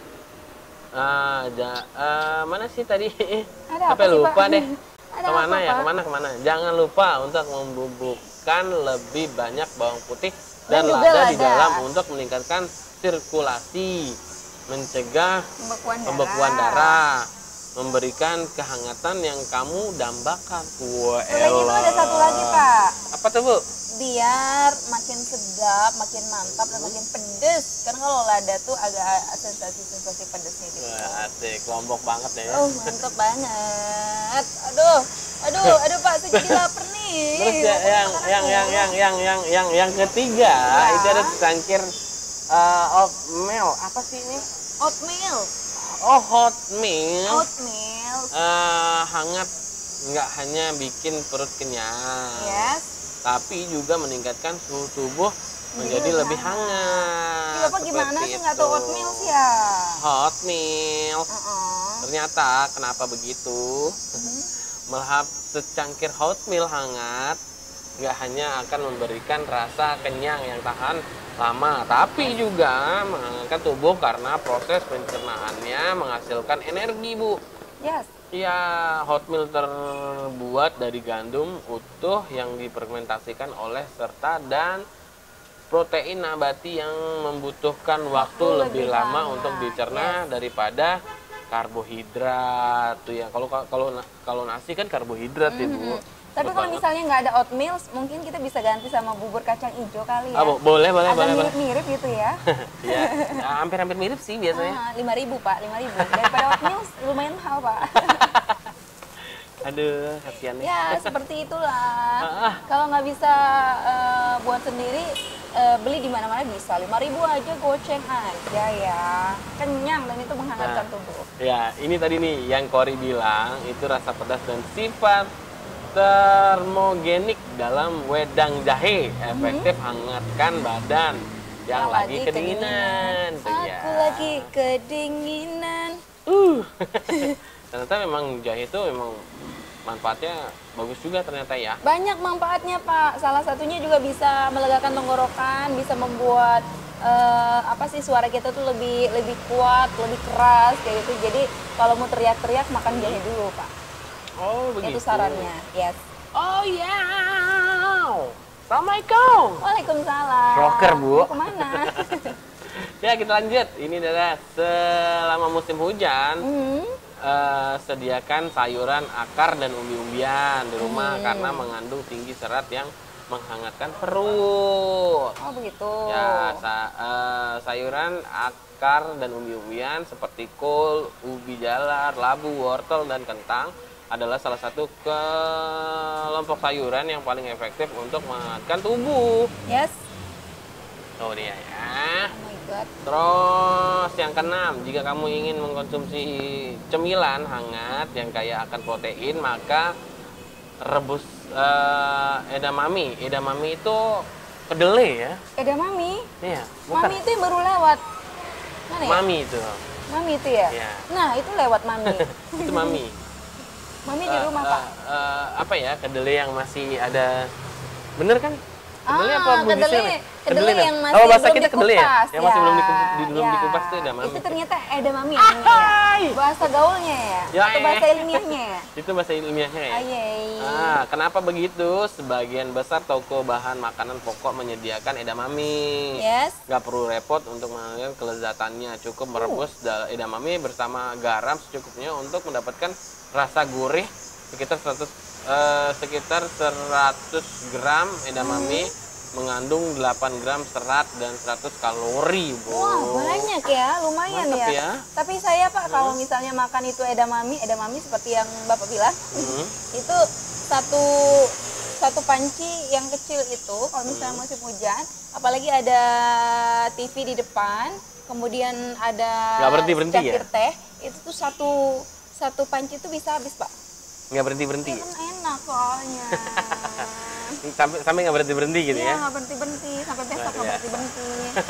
Mana sih tadi? Sampai lupa deh. Kemana ya? Kemana? Jangan lupa untuk membubukkan lebih banyak bawang putih dan lada di dalam untuk meningkatkan sirkulasi, mencegah pembekuan darah, memberikan kehangatan yang kamu dambakan. Wah, itu ada satu lagi Pak. Apa tuh Bu? Biar makin sedap, makin mantap dan makin pedes. Karena kalau lada tuh agak sensasi pedesnya gitu. Wah, asik, Lombok banget deh. Oh, mantap banget. Aduh Pak, saya jadi lapar nih. Terus yang ketiga itu ada secangkir oatmeal. Apa sih ini? Oatmeal. Oh, oatmeal. Oatmeal. Hangat, nggak hanya bikin perut kenyang. Yes. Tapi juga meningkatkan suhu tubuh menjadi lebih hangat. Bapak gimana sih nggak tahu oatmeal sih ya? Oatmeal. Ternyata kenapa begitu? Melahap secangkir oatmeal hangat nggak hanya akan memberikan rasa kenyang yang tahan lama, tapi juga menghangatkan tubuh karena proses pencernaannya menghasilkan energi, Bu. Yes. Ya, oatmeal terbuat dari gandum utuh yang difermentasikan oleh serta dan protein nabati yang membutuhkan waktu lebih lama untuk dicerna daripada karbohidrat. Tuh ya, kalau nasi kan karbohidrat ya, Bu. Tapi kalau misalnya nggak ada oatmeal, mungkin kita bisa ganti sama bubur kacang hijau kali ya. Boleh. Mirip-mirip gitu ya. Ya, hampir-hampir mirip sih biasanya. 5.000 Pak, 5.000. Daripada oatmeal lumayan mahal Pak. Aduh, kasihan nih. Ya, seperti itulah. Kalau nggak bisa buat sendiri, beli di mana-mana bisa. 5.000 aja goceng aja ya. Kenyang dan itu menghangatkan tubuh. Ya, ini tadi nih yang Kori bilang, itu rasa pedas dan sifat termogenik dalam wedang jahe, efektif hangatkan badan yang lagi kedinginan. Aku lagi kedinginan. Ternyata memang jahe itu memang manfaatnya bagus juga ternyata ya. Banyak manfaatnya Pak. Salah satunya juga bisa melegakan tenggorokan, bisa membuat suara kita tuh lebih kuat, lebih keras kayak gitu. Jadi kalau mau teriak-teriak makan jahe dulu Pak. Oh begitu. Itu sarannya, yes. Oh ya. Assalamualaikum. Waalaikumsalam. Rocker Bu. Mau kemana? Ya kita lanjut. Ini adalah selama musim hujan. Sediakan sayuran akar dan umbi-umbian di rumah karena mengandung tinggi serat yang menghangatkan perut. Oh begitu. Ya, sayuran, akar, dan umbi-umbian seperti kol, ubi jalar, labu, wortel, dan kentang adalah salah satu kelompok sayuran yang paling efektif untuk menghangatkan tubuh. Yes. Tuh dia ya. Oh my god. Terus yang keenam, jika kamu ingin mengkonsumsi cemilan hangat yang kaya akan protein, maka rebus edamame. Edamame itu kedelai ya. Edamame? Iya, bukan. Mami itu yang baru lewat. Mana ya? Mami itu. Mami itu ya? Iya. Nah, itu lewat mami. Itu mami. Mami di rumah, Pak. Apa ya, kedelai yang masih ada. Bener kan? Kedelai apa kedelai yang masih oh, bahasa belum kita kedelai dikupas. ya? Yang masih belum dikupas tuh edamame. Itu ternyata edamame namanya ya? Bahasa gaulnya ya? Atau bahasa ilmiahnya ya? Itu bahasa ilmiahnya ya? Ayy. Kenapa begitu? Sebagian besar toko bahan makanan pokok menyediakan edamame. Yes. Gak perlu repot untuk mengambil kelezatannya. Cukup merebus edamame bersama garam secukupnya untuk mendapatkan rasa gurih sekitar 100 gram edamame mengandung 8 gram serat dan 100 kalori, Bu. Wah, banyak ya, lumayan. Mantap ya. Tapi saya, Pak, kalau misalnya makan itu edamame seperti yang Bapak bilang, itu satu panci yang kecil itu, kalau misalnya musim hujan, apalagi ada TV di depan, kemudian ada secangkir teh, itu tuh satu panci itu bisa habis, Pak. Nggak berhenti-berhenti? Ya, kan enak soalnya. Sampai nggak berhenti-berhenti gitu ya? Iya, nggak berhenti-berhenti. Sampai besok nggak berhenti-berhenti.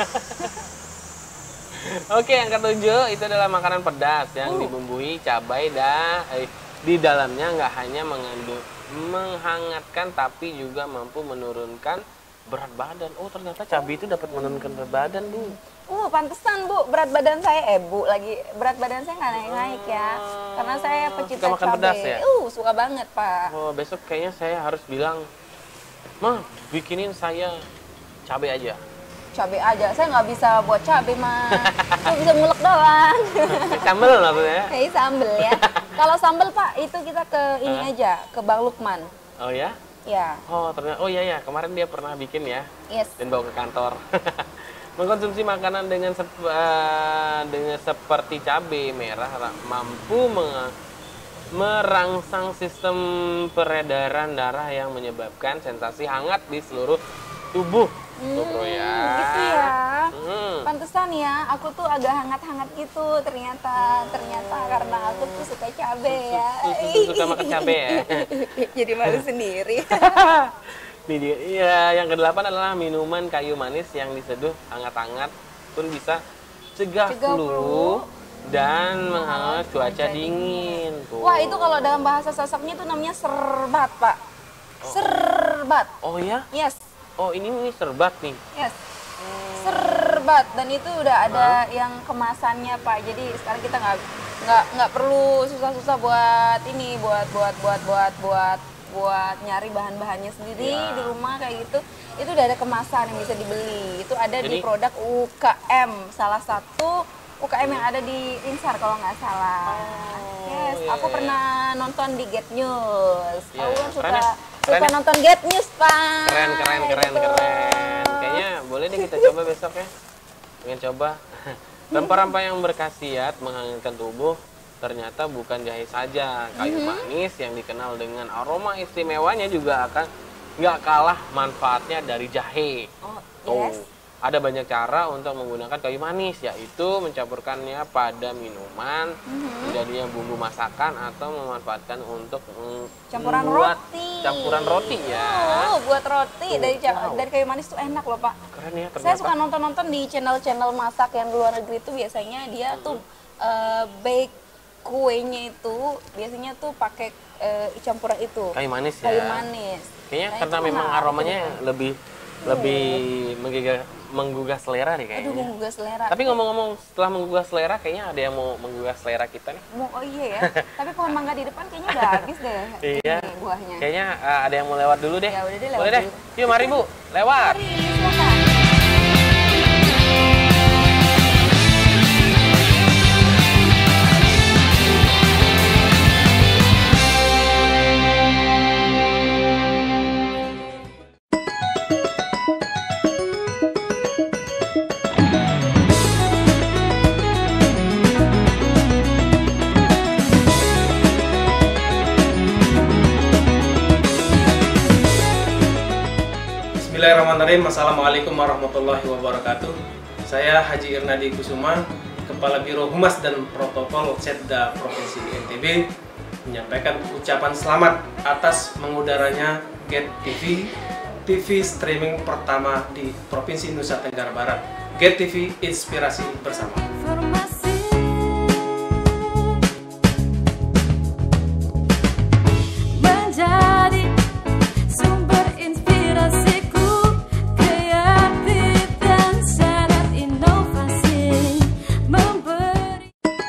Oke, yang ketujuh itu adalah makanan pedas yang dibumbui cabai dan di dalamnya nggak hanya menghangatkan tapi juga mampu menurunkan berat badan. Oh, ternyata cabai itu dapat menurunkan berat badan, Bu. Pantesan, Bu, berat badan saya berat badan saya nggak naik-naik ya. Karena saya pecinta suka makan cabai. pedas ya? Suka banget, Pak. Oh, besok kayaknya saya harus bilang, "Ma, bikinin saya cabai aja." Cabai aja, saya nggak bisa buat cabai, mah. Saya bisa ngulek doang. Sambel maksudnya? Kayak sambel ya. Kalau sambel, Pak, itu kita ke ini aja, ke Bang Lukman. Oh ya? Ya. Oh, ternyata. Oh iya ya, kemarin dia pernah bikin ya. Yes. Dan bawa ke kantor. Mengkonsumsi makanan dengan seperti cabai merah mampu merangsang sistem peredaran darah yang menyebabkan sensasi hangat di seluruh tubuh. Tuh, Bro ya. Gitu ya. Pantesan ya, aku tuh agak hangat-hangat gitu ternyata karena aku tuh suka cabai ya. Suka makan cabai ya. Jadi malu sendiri. Iya, yang kedelapan adalah minuman kayu manis yang diseduh hangat-hangat pun bisa cegah flu dan menghangat cuaca dingin. Tuh. Wah, itu kalau dalam bahasa sasaknya itu namanya serbat, Pak. Serbat. Oh ya? Yes. Oh, ini serbat nih. Yes. Serbat, dan itu udah ada yang kemasannya, Pak. Jadi sekarang kita nggak perlu susah-susah buat ini, buat nyari bahan-bahannya sendiri di rumah kayak gitu. Itu udah ada kemasan yang bisa dibeli. Itu ada di produk UKM, salah satu UKM yang ada di Insar kalau nggak salah. Yes, aku pernah nonton di Get News. Aku kan suka nonton Get News, Pak. Keren. Kayaknya boleh deh kita coba besok ya. Pengen coba. Rempah-rempah yang berkhasiat menghangatkan tubuh ternyata bukan jahe saja. Kayu manis yang dikenal dengan aroma istimewanya juga akan nggak kalah manfaatnya dari jahe. Ada banyak cara untuk menggunakan kayu manis, yaitu mencampurkannya pada minuman, menjadinya bumbu masakan, atau memanfaatkan untuk campuran roti ya. Buat roti dari kayu manis tuh enak loh, Pak. Keren ya. Saya suka nonton di channel-channel masak yang luar negeri itu biasanya dia tuh bake kuenya itu biasanya tuh pakai campuran itu. Kayu manis ya. Kayu manis. Kayaknya karena memang aromanya lebih menggugah selera nih kayaknya. Aduh, menggugah selera. Tapi ngomong-ngomong, setelah menggugah selera, kayaknya ada yang mau menggugah selera kita nih. Oh iya ya. Tapi pohon mangga di depan kayaknya udah habis deh. Iya. Buahnya. Kayaknya ada yang mau lewat dulu deh. Ya udah deh, lewat. Boleh deh. Yuk mari Bu, lewat. Mari, silakan. Bismillahirrahmanirrahim. Assalamualaikum warahmatullahi wabarakatuh. Saya Haji Irnadi Kusuma, Kepala Biro Humas dan Protokol Setda Provinsi NTB, menyampaikan ucapan selamat atas mengudaranya GET TV, TV streaming pertama di Provinsi Nusa Tenggara Barat. GET TV, inspirasi bersama. Menjadi sumber inspirasiku, kreatif dan syarat inovasi, memberi.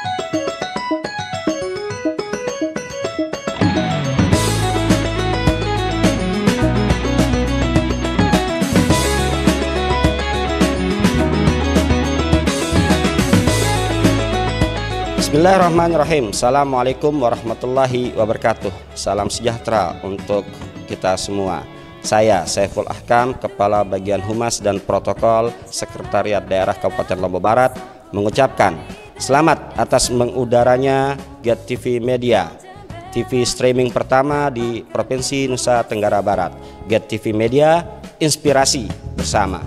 Bismillahirrahmanirrahim. Assalamualaikum warahmatullahi wabarakatuh. Salam sejahtera untuk kita semua. Saya Saiful Ahkam, Kepala Bagian Humas dan Protokol Sekretariat Daerah Kabupaten Lombok Barat, mengucapkan selamat atas mengudaranya GET TV Media, TV streaming pertama di Provinsi Nusa Tenggara Barat. GET TV Media, inspirasi bersama.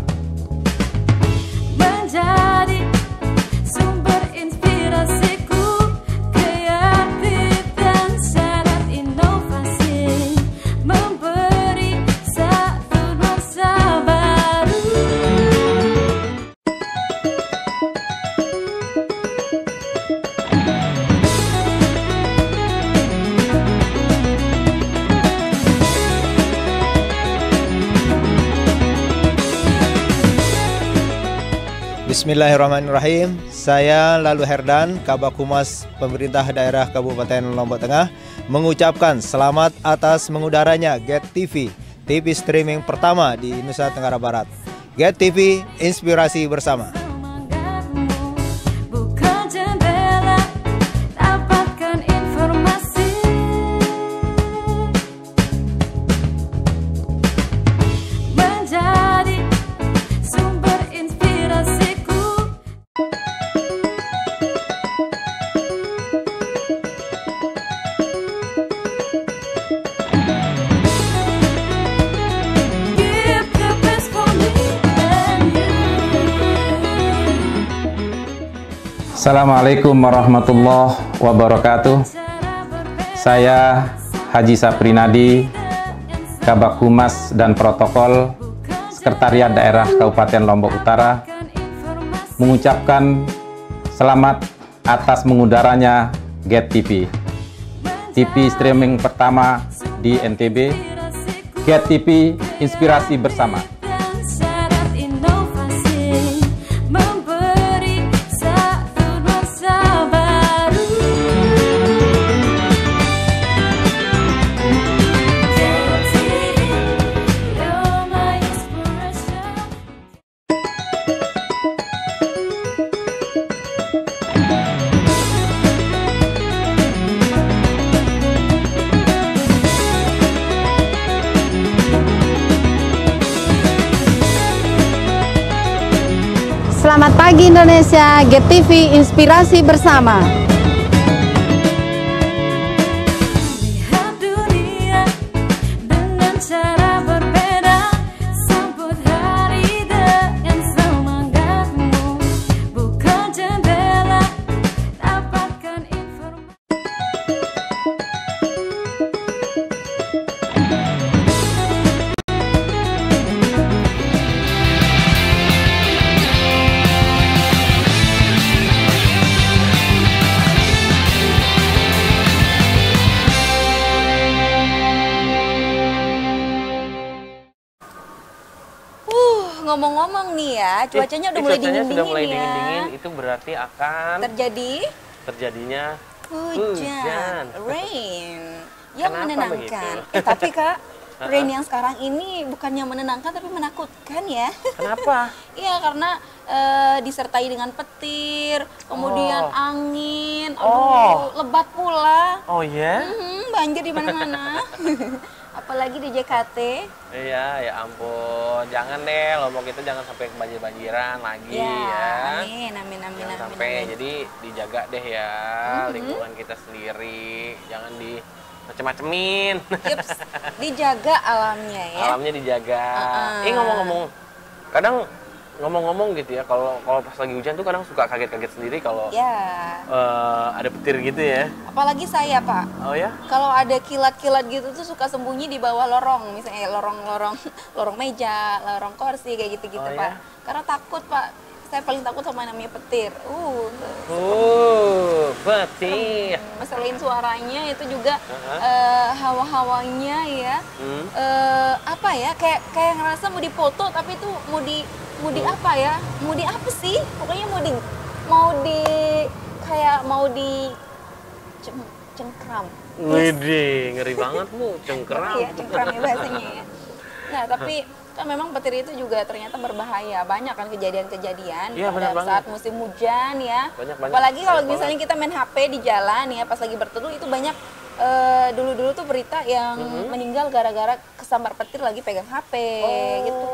Menjadi sumber inspirasiku, kreatif dan syarat inovasi, memberi satu nuansa baru. Bismillahirrahmanirrahim. Saya Lalu Herdan, Kabak Humas Pemerintah Daerah Kabupaten Lombok Tengah, mengucapkan selamat atas mengudaranya GET TV, TV streaming pertama di Nusa Tenggara Barat. GET TV, inspirasi bersama. Buka jendela, dapatkan informasi. Menjadi sumber inspirasiku. Give the best for me and you. Assalamualaikum warahmatullahi wabarakatuh. Saya Haji Saprinadi, Kabak Humas dan Protokol Sekretariat Daerah Kabupaten Lombok Utara, mengucapkan selamat atas mengudaranya GET TV, TV streaming pertama di NTB. GET TV, inspirasi bersama. Syarat inovasi, memberi satu nuansa baru. You're my inspiration. Selamat pagi Indonesia, GET TV, inspirasi bersama. Lihat dunia dengan cara berbeda, sambut hari dengan semangatmu. Buka jendela, dapatkan informasi. Ngomong-ngomong nih ya, cuacanya udah mulai dingin-dingin ya. Itu berarti akan terjadinya hujan, rain yang Kenapa menenangkan. begitu? Tapi Kak, rain yang sekarang ini bukannya menenangkan tapi menakutkan ya. Kenapa? Iya, karena disertai dengan petir, kemudian angin, lebat pula. Oh ya? Banjir di mana-mana. Apalagi di JKT. Iya, ya ampun. Jangan deh, Lombok itu jangan sampai banjir-banjiran lagi ya. Amin. Jangan sampai, jadi dijaga deh ya lingkungan kita sendiri. Jangan macem-macemin. Gips, dijaga alamnya ya. Alamnya dijaga. Ngomong-ngomong, kadang ngomong-ngomong gitu ya, kalau pas lagi hujan tuh kadang suka kaget-kaget sendiri kalau ada petir gitu ya. Apalagi saya, Pak. Oh ya? Kalau ada kilat-kilat gitu tuh suka sembunyi di bawah lorong, misalnya lorong meja, lorong kursi kayak gitu-gitu, Pak. Ya? Karena takut, Pak. Saya paling takut sama namanya petir. Petir. Selain suaranya itu juga hawa-hawanya ya. Apa ya? Kayak ngerasa mau dipoto tapi itu mau di apa ya? Mau di apa sih? Pokoknya mau di cengkram. Widih, ngeri banget Bu, cengkram. Iya, cengkram ya bahasanya ya. Nah, tapi kan memang petir itu juga ternyata berbahaya. Banyak kan kejadian-kejadian pada saat musim hujan ya. Apalagi kalau misalnya kita main HP di jalan ya, pas lagi berteduh itu banyak dulu-dulu tuh berita yang meninggal gara-gara kesambar petir lagi pegang HP gitu.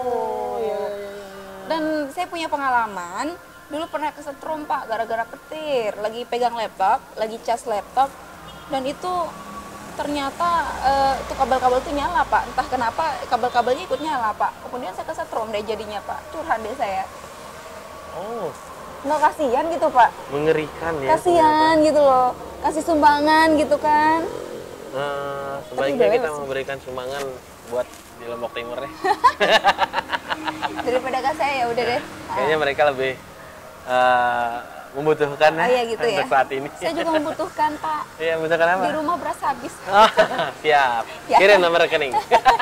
Dan saya punya pengalaman, dulu pernah kesetrum Pak gara-gara petir, lagi pegang laptop, lagi cas laptop, dan itu ternyata itu kabel-kabel itu nyala Pak, entah kenapa kabel-kabelnya ikut nyala Pak, kemudian saya kesetrum deh jadinya Pak, curhat deh saya. Nggak kasihan gitu Pak? Mengerikan ya. Kasihan gitu loh, kasih sumbangan gitu kan. Sebaiknya kita memberikan sumbangan buat di Lombok Timur ya. Daripada ke saya ya udah deh. Kayaknya mereka lebih membutuhkan gitu untuk saat ini. Saya juga membutuhkan Pak. Iya, membutuhkan apa? Di rumah beras habis. Siap. Kirim nomor rekening.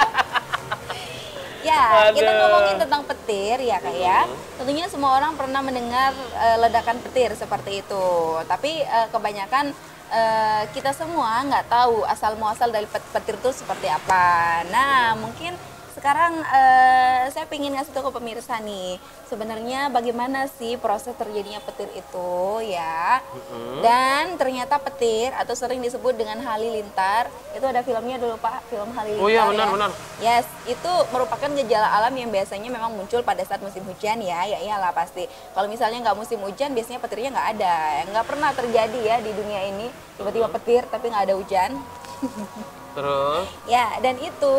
Ya, kita ngomongin tentang petir ya Kak ya. Tentunya semua orang pernah mendengar ledakan petir seperti itu. Tapi kebanyakan kita semua nggak tahu asal muasal dari petir itu seperti apa. Nah, mungkin sekarang saya ingin ngasih tahu ke pemirsa nih, sebenarnya bagaimana sih proses terjadinya petir itu ya. Dan ternyata petir atau sering disebut dengan halilintar, itu ada filmnya dulu Pak, film halilintar. Oh iya benar. Yes, itu merupakan gejala alam yang biasanya memang muncul pada saat musim hujan ya iyalah pasti. Kalau misalnya nggak musim hujan, biasanya petirnya nggak ada, nggak pernah terjadi ya di dunia ini tiba-tiba petir tapi nggak ada hujan. Terus? Ya, dan itu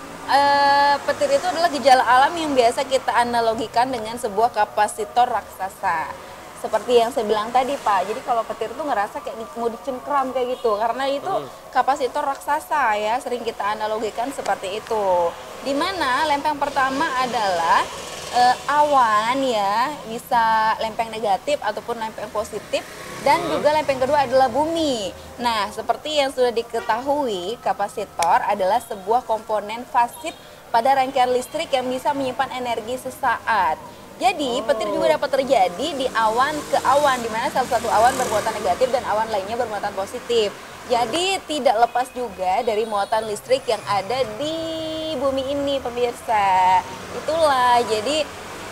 petir itu adalah gejala alam yang biasa kita analogikan dengan sebuah kapasitor raksasa. Seperti yang saya bilang tadi Pak, jadi kalau petir itu ngerasa kayak mau dicengkram kayak gitu, karena itu kapasitor raksasa ya, sering kita analogikan seperti itu. Dimana lempeng pertama adalah awan ya, bisa lempeng negatif ataupun lempeng positif, dan juga lempeng kedua adalah bumi. Nah, seperti yang sudah diketahui, kapasitor adalah sebuah komponen pasif pada rangkaian listrik yang bisa menyimpan energi sesaat. Jadi, petir juga dapat terjadi di awan ke awan, di mana salah satu awan bermuatan negatif dan awan lainnya bermuatan positif. Jadi, tidak lepas juga dari muatan listrik yang ada di bumi ini, pemirsa. Itulah, jadi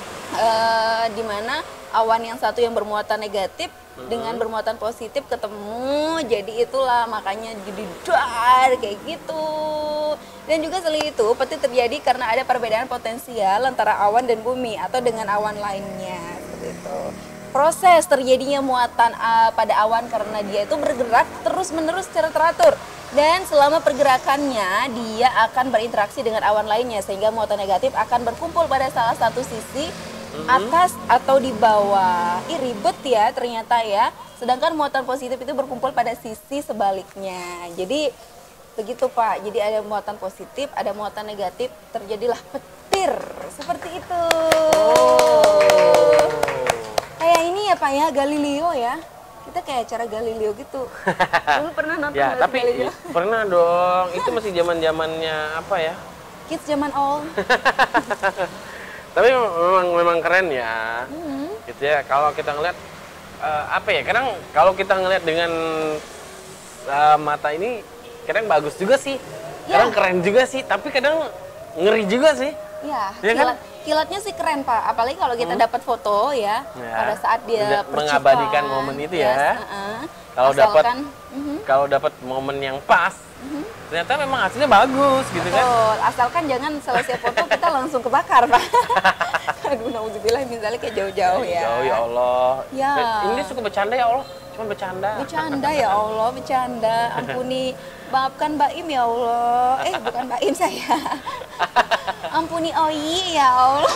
di mana awan yang satu yang bermuatan negatif dengan bermuatan positif ketemu, jadi itulah makanya jadi dar kayak gitu. Dan juga selain itu, petir terjadi karena ada perbedaan potensial antara awan dan bumi atau dengan awan lainnya seperti itu. Proses terjadinya muatan pada awan karena dia itu bergerak terus-menerus secara teratur, dan selama pergerakannya dia akan berinteraksi dengan awan lainnya sehingga muatan negatif akan berkumpul pada salah satu sisi atas atau di bawah. Ribet ya ternyata ya. Sedangkan muatan positif itu berkumpul pada sisi sebaliknya. Jadi begitu Pak. Jadi ada muatan positif, ada muatan negatif, terjadilah petir. Seperti itu. Kayak ini ya Pak ya, Galileo ya. Kita kayak acara Galileo gitu. Dulu pernah nonton ya, tapi Galileo? Pernah dong. Itu masih zaman-zamannya apa ya? Kids zaman old. Tapi memang keren ya, gitu ya. Kalau kita ngeliat apa ya? Kadang kalau kita ngeliat dengan mata ini, kadang bagus juga sih, kadang keren juga sih. Tapi kadang ngeri juga sih. Iya, ya kan? Kilatnya sih keren Pak. Apalagi kalau kita dapat foto ya, pada saat dia mengabadikan momen itu ya. Kalau dapat momen yang pas, ternyata memang hasilnya bagus gitu kan. Asalkan jangan selesai foto kita langsung kebakar Pak. Aduh, nauzubillah, misalnya kayak jauh-jauh ya. Jauh ya Allah. Ya. Ini suka bercanda ya Allah. Cuma bercanda. Bercanda ya Allah, bercanda. Ampuni, maafkan Mbak Im ya Allah. Bukan Mbak Im saya. Ampuni Oyi ya Allah.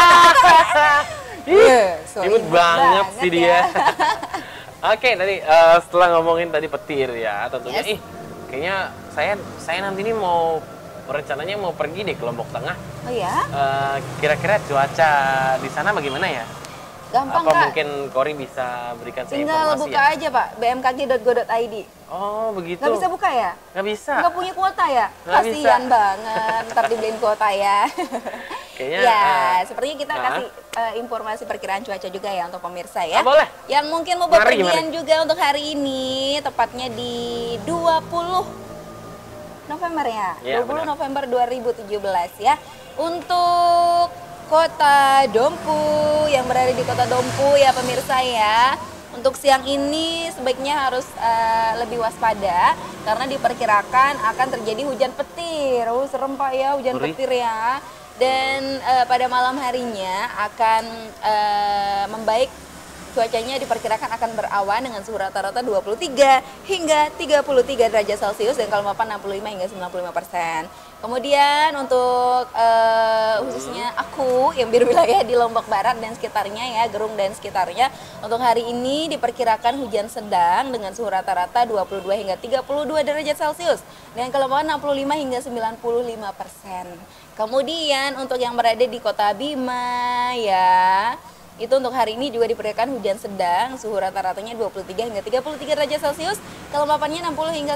Imut banget sih dia. Oke, tadi setelah ngomongin tadi petir ya, tentunya kayaknya saya nanti ini rencananya mau pergi deh ke Lombok Tengah. Oh ya? Kira-kira cuaca di sana bagaimana ya? Gampang, Apa Kak. mungkin Kori bisa berikan saya Tinggal informasi buka aja Pak, bmkg.go.id. Oh begitu. Nggak bisa buka ya? Nggak bisa. Nggak punya kuota ya? Nggak Kasian bisa. banget, ntar dibeliin kuota ya. Kayaknya. Ya, sepertinya kita kasih informasi perkiraan cuaca juga ya untuk pemirsa ya. Boleh. Yang mungkin mau Mari, bepergian mari. juga untuk hari ini, tepatnya di 20 November ya. Ya, 20 benar. November 2017 ya. Untuk Kota Dompu yang berada di Kota Dompu ya pemirsa ya. Untuk siang ini sebaiknya harus lebih waspada karena diperkirakan akan terjadi hujan petir. Serem Pak ya, hujan Ngeri. petir ya. Dan pada malam harinya akan membaik. Cuacanya diperkirakan akan berawan dengan suhu rata-rata 23 hingga 33 derajat Celcius dan kelembapan 65 hingga 95%. Kemudian untuk khususnya aku yang berwilayah di Lombok Barat dan sekitarnya ya, Gerung dan sekitarnya, untuk hari ini diperkirakan hujan sedang dengan suhu rata-rata 22 hingga 32 derajat Celcius dengan kelembapan 65 hingga 95%. Kemudian untuk yang berada di Kota Bima ya, itu untuk hari ini juga diperkirakan hujan sedang, suhu rata-ratanya 23 hingga 33 derajat Celcius, kelembapannya 60 hingga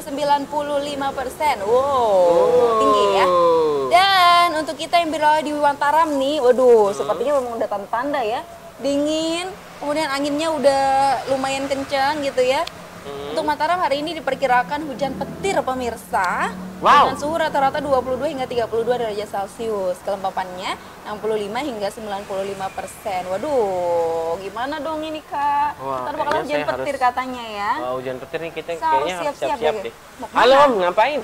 95%. Wow, tinggi ya. Dan untuk kita yang berada di Mataram nih, waduh, sepertinya memang udah tanda-tanda ya. Dingin, kemudian anginnya udah lumayan kencang gitu ya. Untuk Mataram hari ini diperkirakan hujan petir pemirsa. Wow. Dengan suhu rata-rata 22 hingga 32 derajat Celcius. Kelembapannya 65 hingga 95%. Waduh, gimana dong ini Kak? Wah, Ntar bakal kayaknya hujan saya petir harus- katanya ya. Hujan petir nih kita Harus kayaknya harus siap-siap siap-siap ya. deh. Mau kemana? Halo Om, ngapain?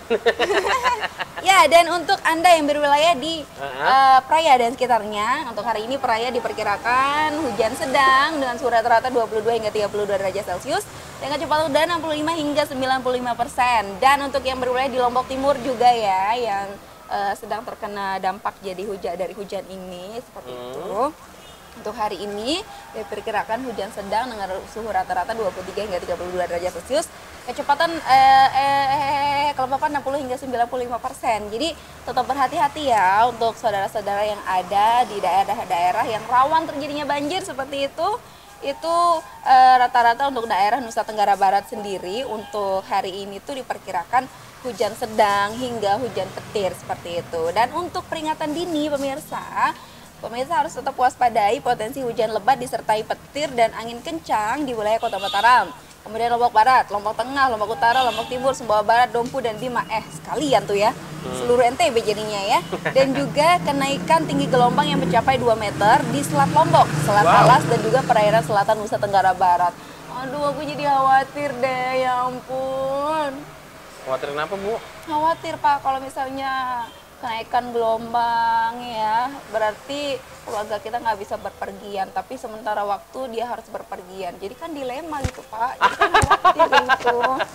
Ya, dan untuk Anda yang berwilayah di Praia dan sekitarnya, untuk hari ini Praia diperkirakan hujan sedang dengan suhu rata-rata 22 hingga 32 derajat Celcius dengan kecepatan udara 65 hingga 95%. Dan untuk yang berwilayah di Lombok Timur juga ya, yang sedang terkena dampak jadi dari hujan ini seperti itu. Untuk hari ini diperkirakan hujan sedang dengan suhu rata-rata 23 hingga 32 derajat Celcius, kecepatan kelembapan 60 hingga 95%. Jadi tetap berhati-hati ya untuk saudara-saudara yang ada di daerah-daerah yang rawan terjadinya banjir seperti itu. Itu rata-rata untuk daerah Nusa Tenggara Barat sendiri untuk hari ini tuh diperkirakan hujan sedang hingga hujan petir seperti itu. Dan untuk peringatan dini pemirsa harus tetap waspadai potensi hujan lebat disertai petir dan angin kencang di wilayah Kota Mataram. Kemudian Lombok Barat, Lombok Tengah, Lombok Utara, Lombok Timur, Sumbawa Barat, Dompu dan Bima. Sekalian tuh ya, seluruh NTB jadinya ya. Dan juga kenaikan tinggi gelombang yang mencapai 2 meter di Selat Lombok, Selat Alas dan juga perairan selatan Nusa Tenggara Barat. Aduh, aku jadi khawatir deh, ya ampun. Khawatir kenapa Bu? Khawatir Pak, kalau misalnya kenaikan gelombang ya, berarti keluarga kita nggak bisa berpergian, tapi sementara waktu dia harus berpergian. Jadi kan dilema gitu Pak, jadi kan khawatir gitu.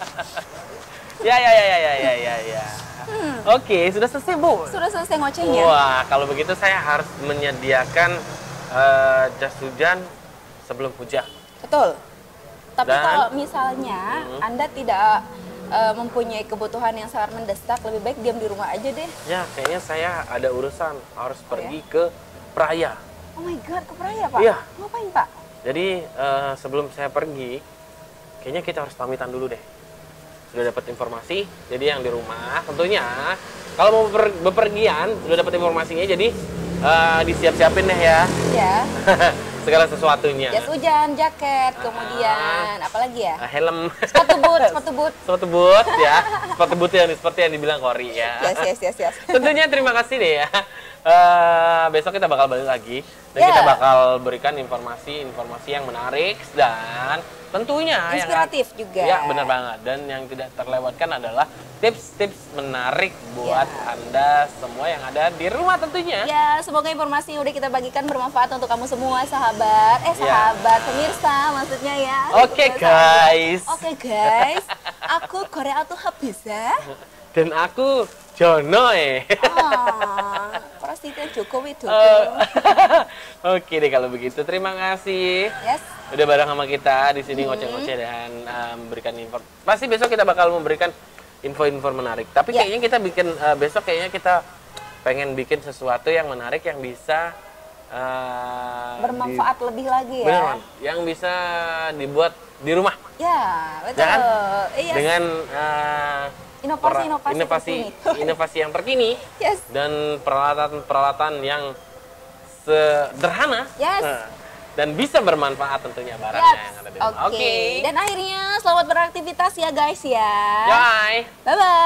Ya. Oke, sudah selesai Bu? Sudah selesai ngocehnya? Wah, kalau begitu saya harus menyediakan jas hujan sebelum hujan. Betul. Tapi Dan- kalau misalnya Anda tidak mempunyai kebutuhan yang sangat mendesak, lebih baik diam di rumah aja deh. Ya, kayaknya saya ada urusan harus pergi ke Praia. Oh my god, ke Praia Pak? Iya. Ngapain Pak? Jadi sebelum saya pergi, kayaknya kita harus pamitan dulu deh. Sudah dapat informasi, jadi yang di rumah tentunya kalau mau bepergian sudah dapat informasinya, jadi disiap-siapin deh ya. Ya. Segala sesuatunya. Jas hujan, jaket, kemudian apa lagi ya? Helm. Sepatu boot, sepatu boot. Sepatu boot ya. Sepatu boot yang seperti yang dibilang Kori ya. Yes. Tentunya terima kasih deh ya Besok kita bakal balik lagi dan kita bakal berikan informasi-informasi yang menarik dan tentunya inspiratif juga. Ya, benar banget. Dan yang tidak terlewatkan adalah tips-tips menarik buat Anda semua yang ada di rumah tentunya. Ya, semoga informasi yang udah kita bagikan bermanfaat untuk kamu semua, sahabat. Sahabat pemirsa maksudnya ya. Oke, guys. Oke, guys. Aku Korea tuh Habiza. Dan aku Jono Presiden Joko Widodo. Oke deh kalau begitu. Terima kasih. Udah bareng sama kita di sini ngoceh-ngoceh dan memberikan info. Pasti besok kita bakal memberikan info-info menarik. Tapi kayaknya kita bikin besok kayaknya kita pengen bikin sesuatu yang menarik yang bisa bermanfaat lebih lagi ya. Benar, yang bisa dibuat di rumah. Ya, betul. Ya kan? Iya. Dengan inovasi yang terkini dan peralatan yang sederhana dan bisa bermanfaat tentunya barangnya yang ada di rumah. Oke. Dan akhirnya selamat beraktivitas ya guys ya. Bye. Bye bye.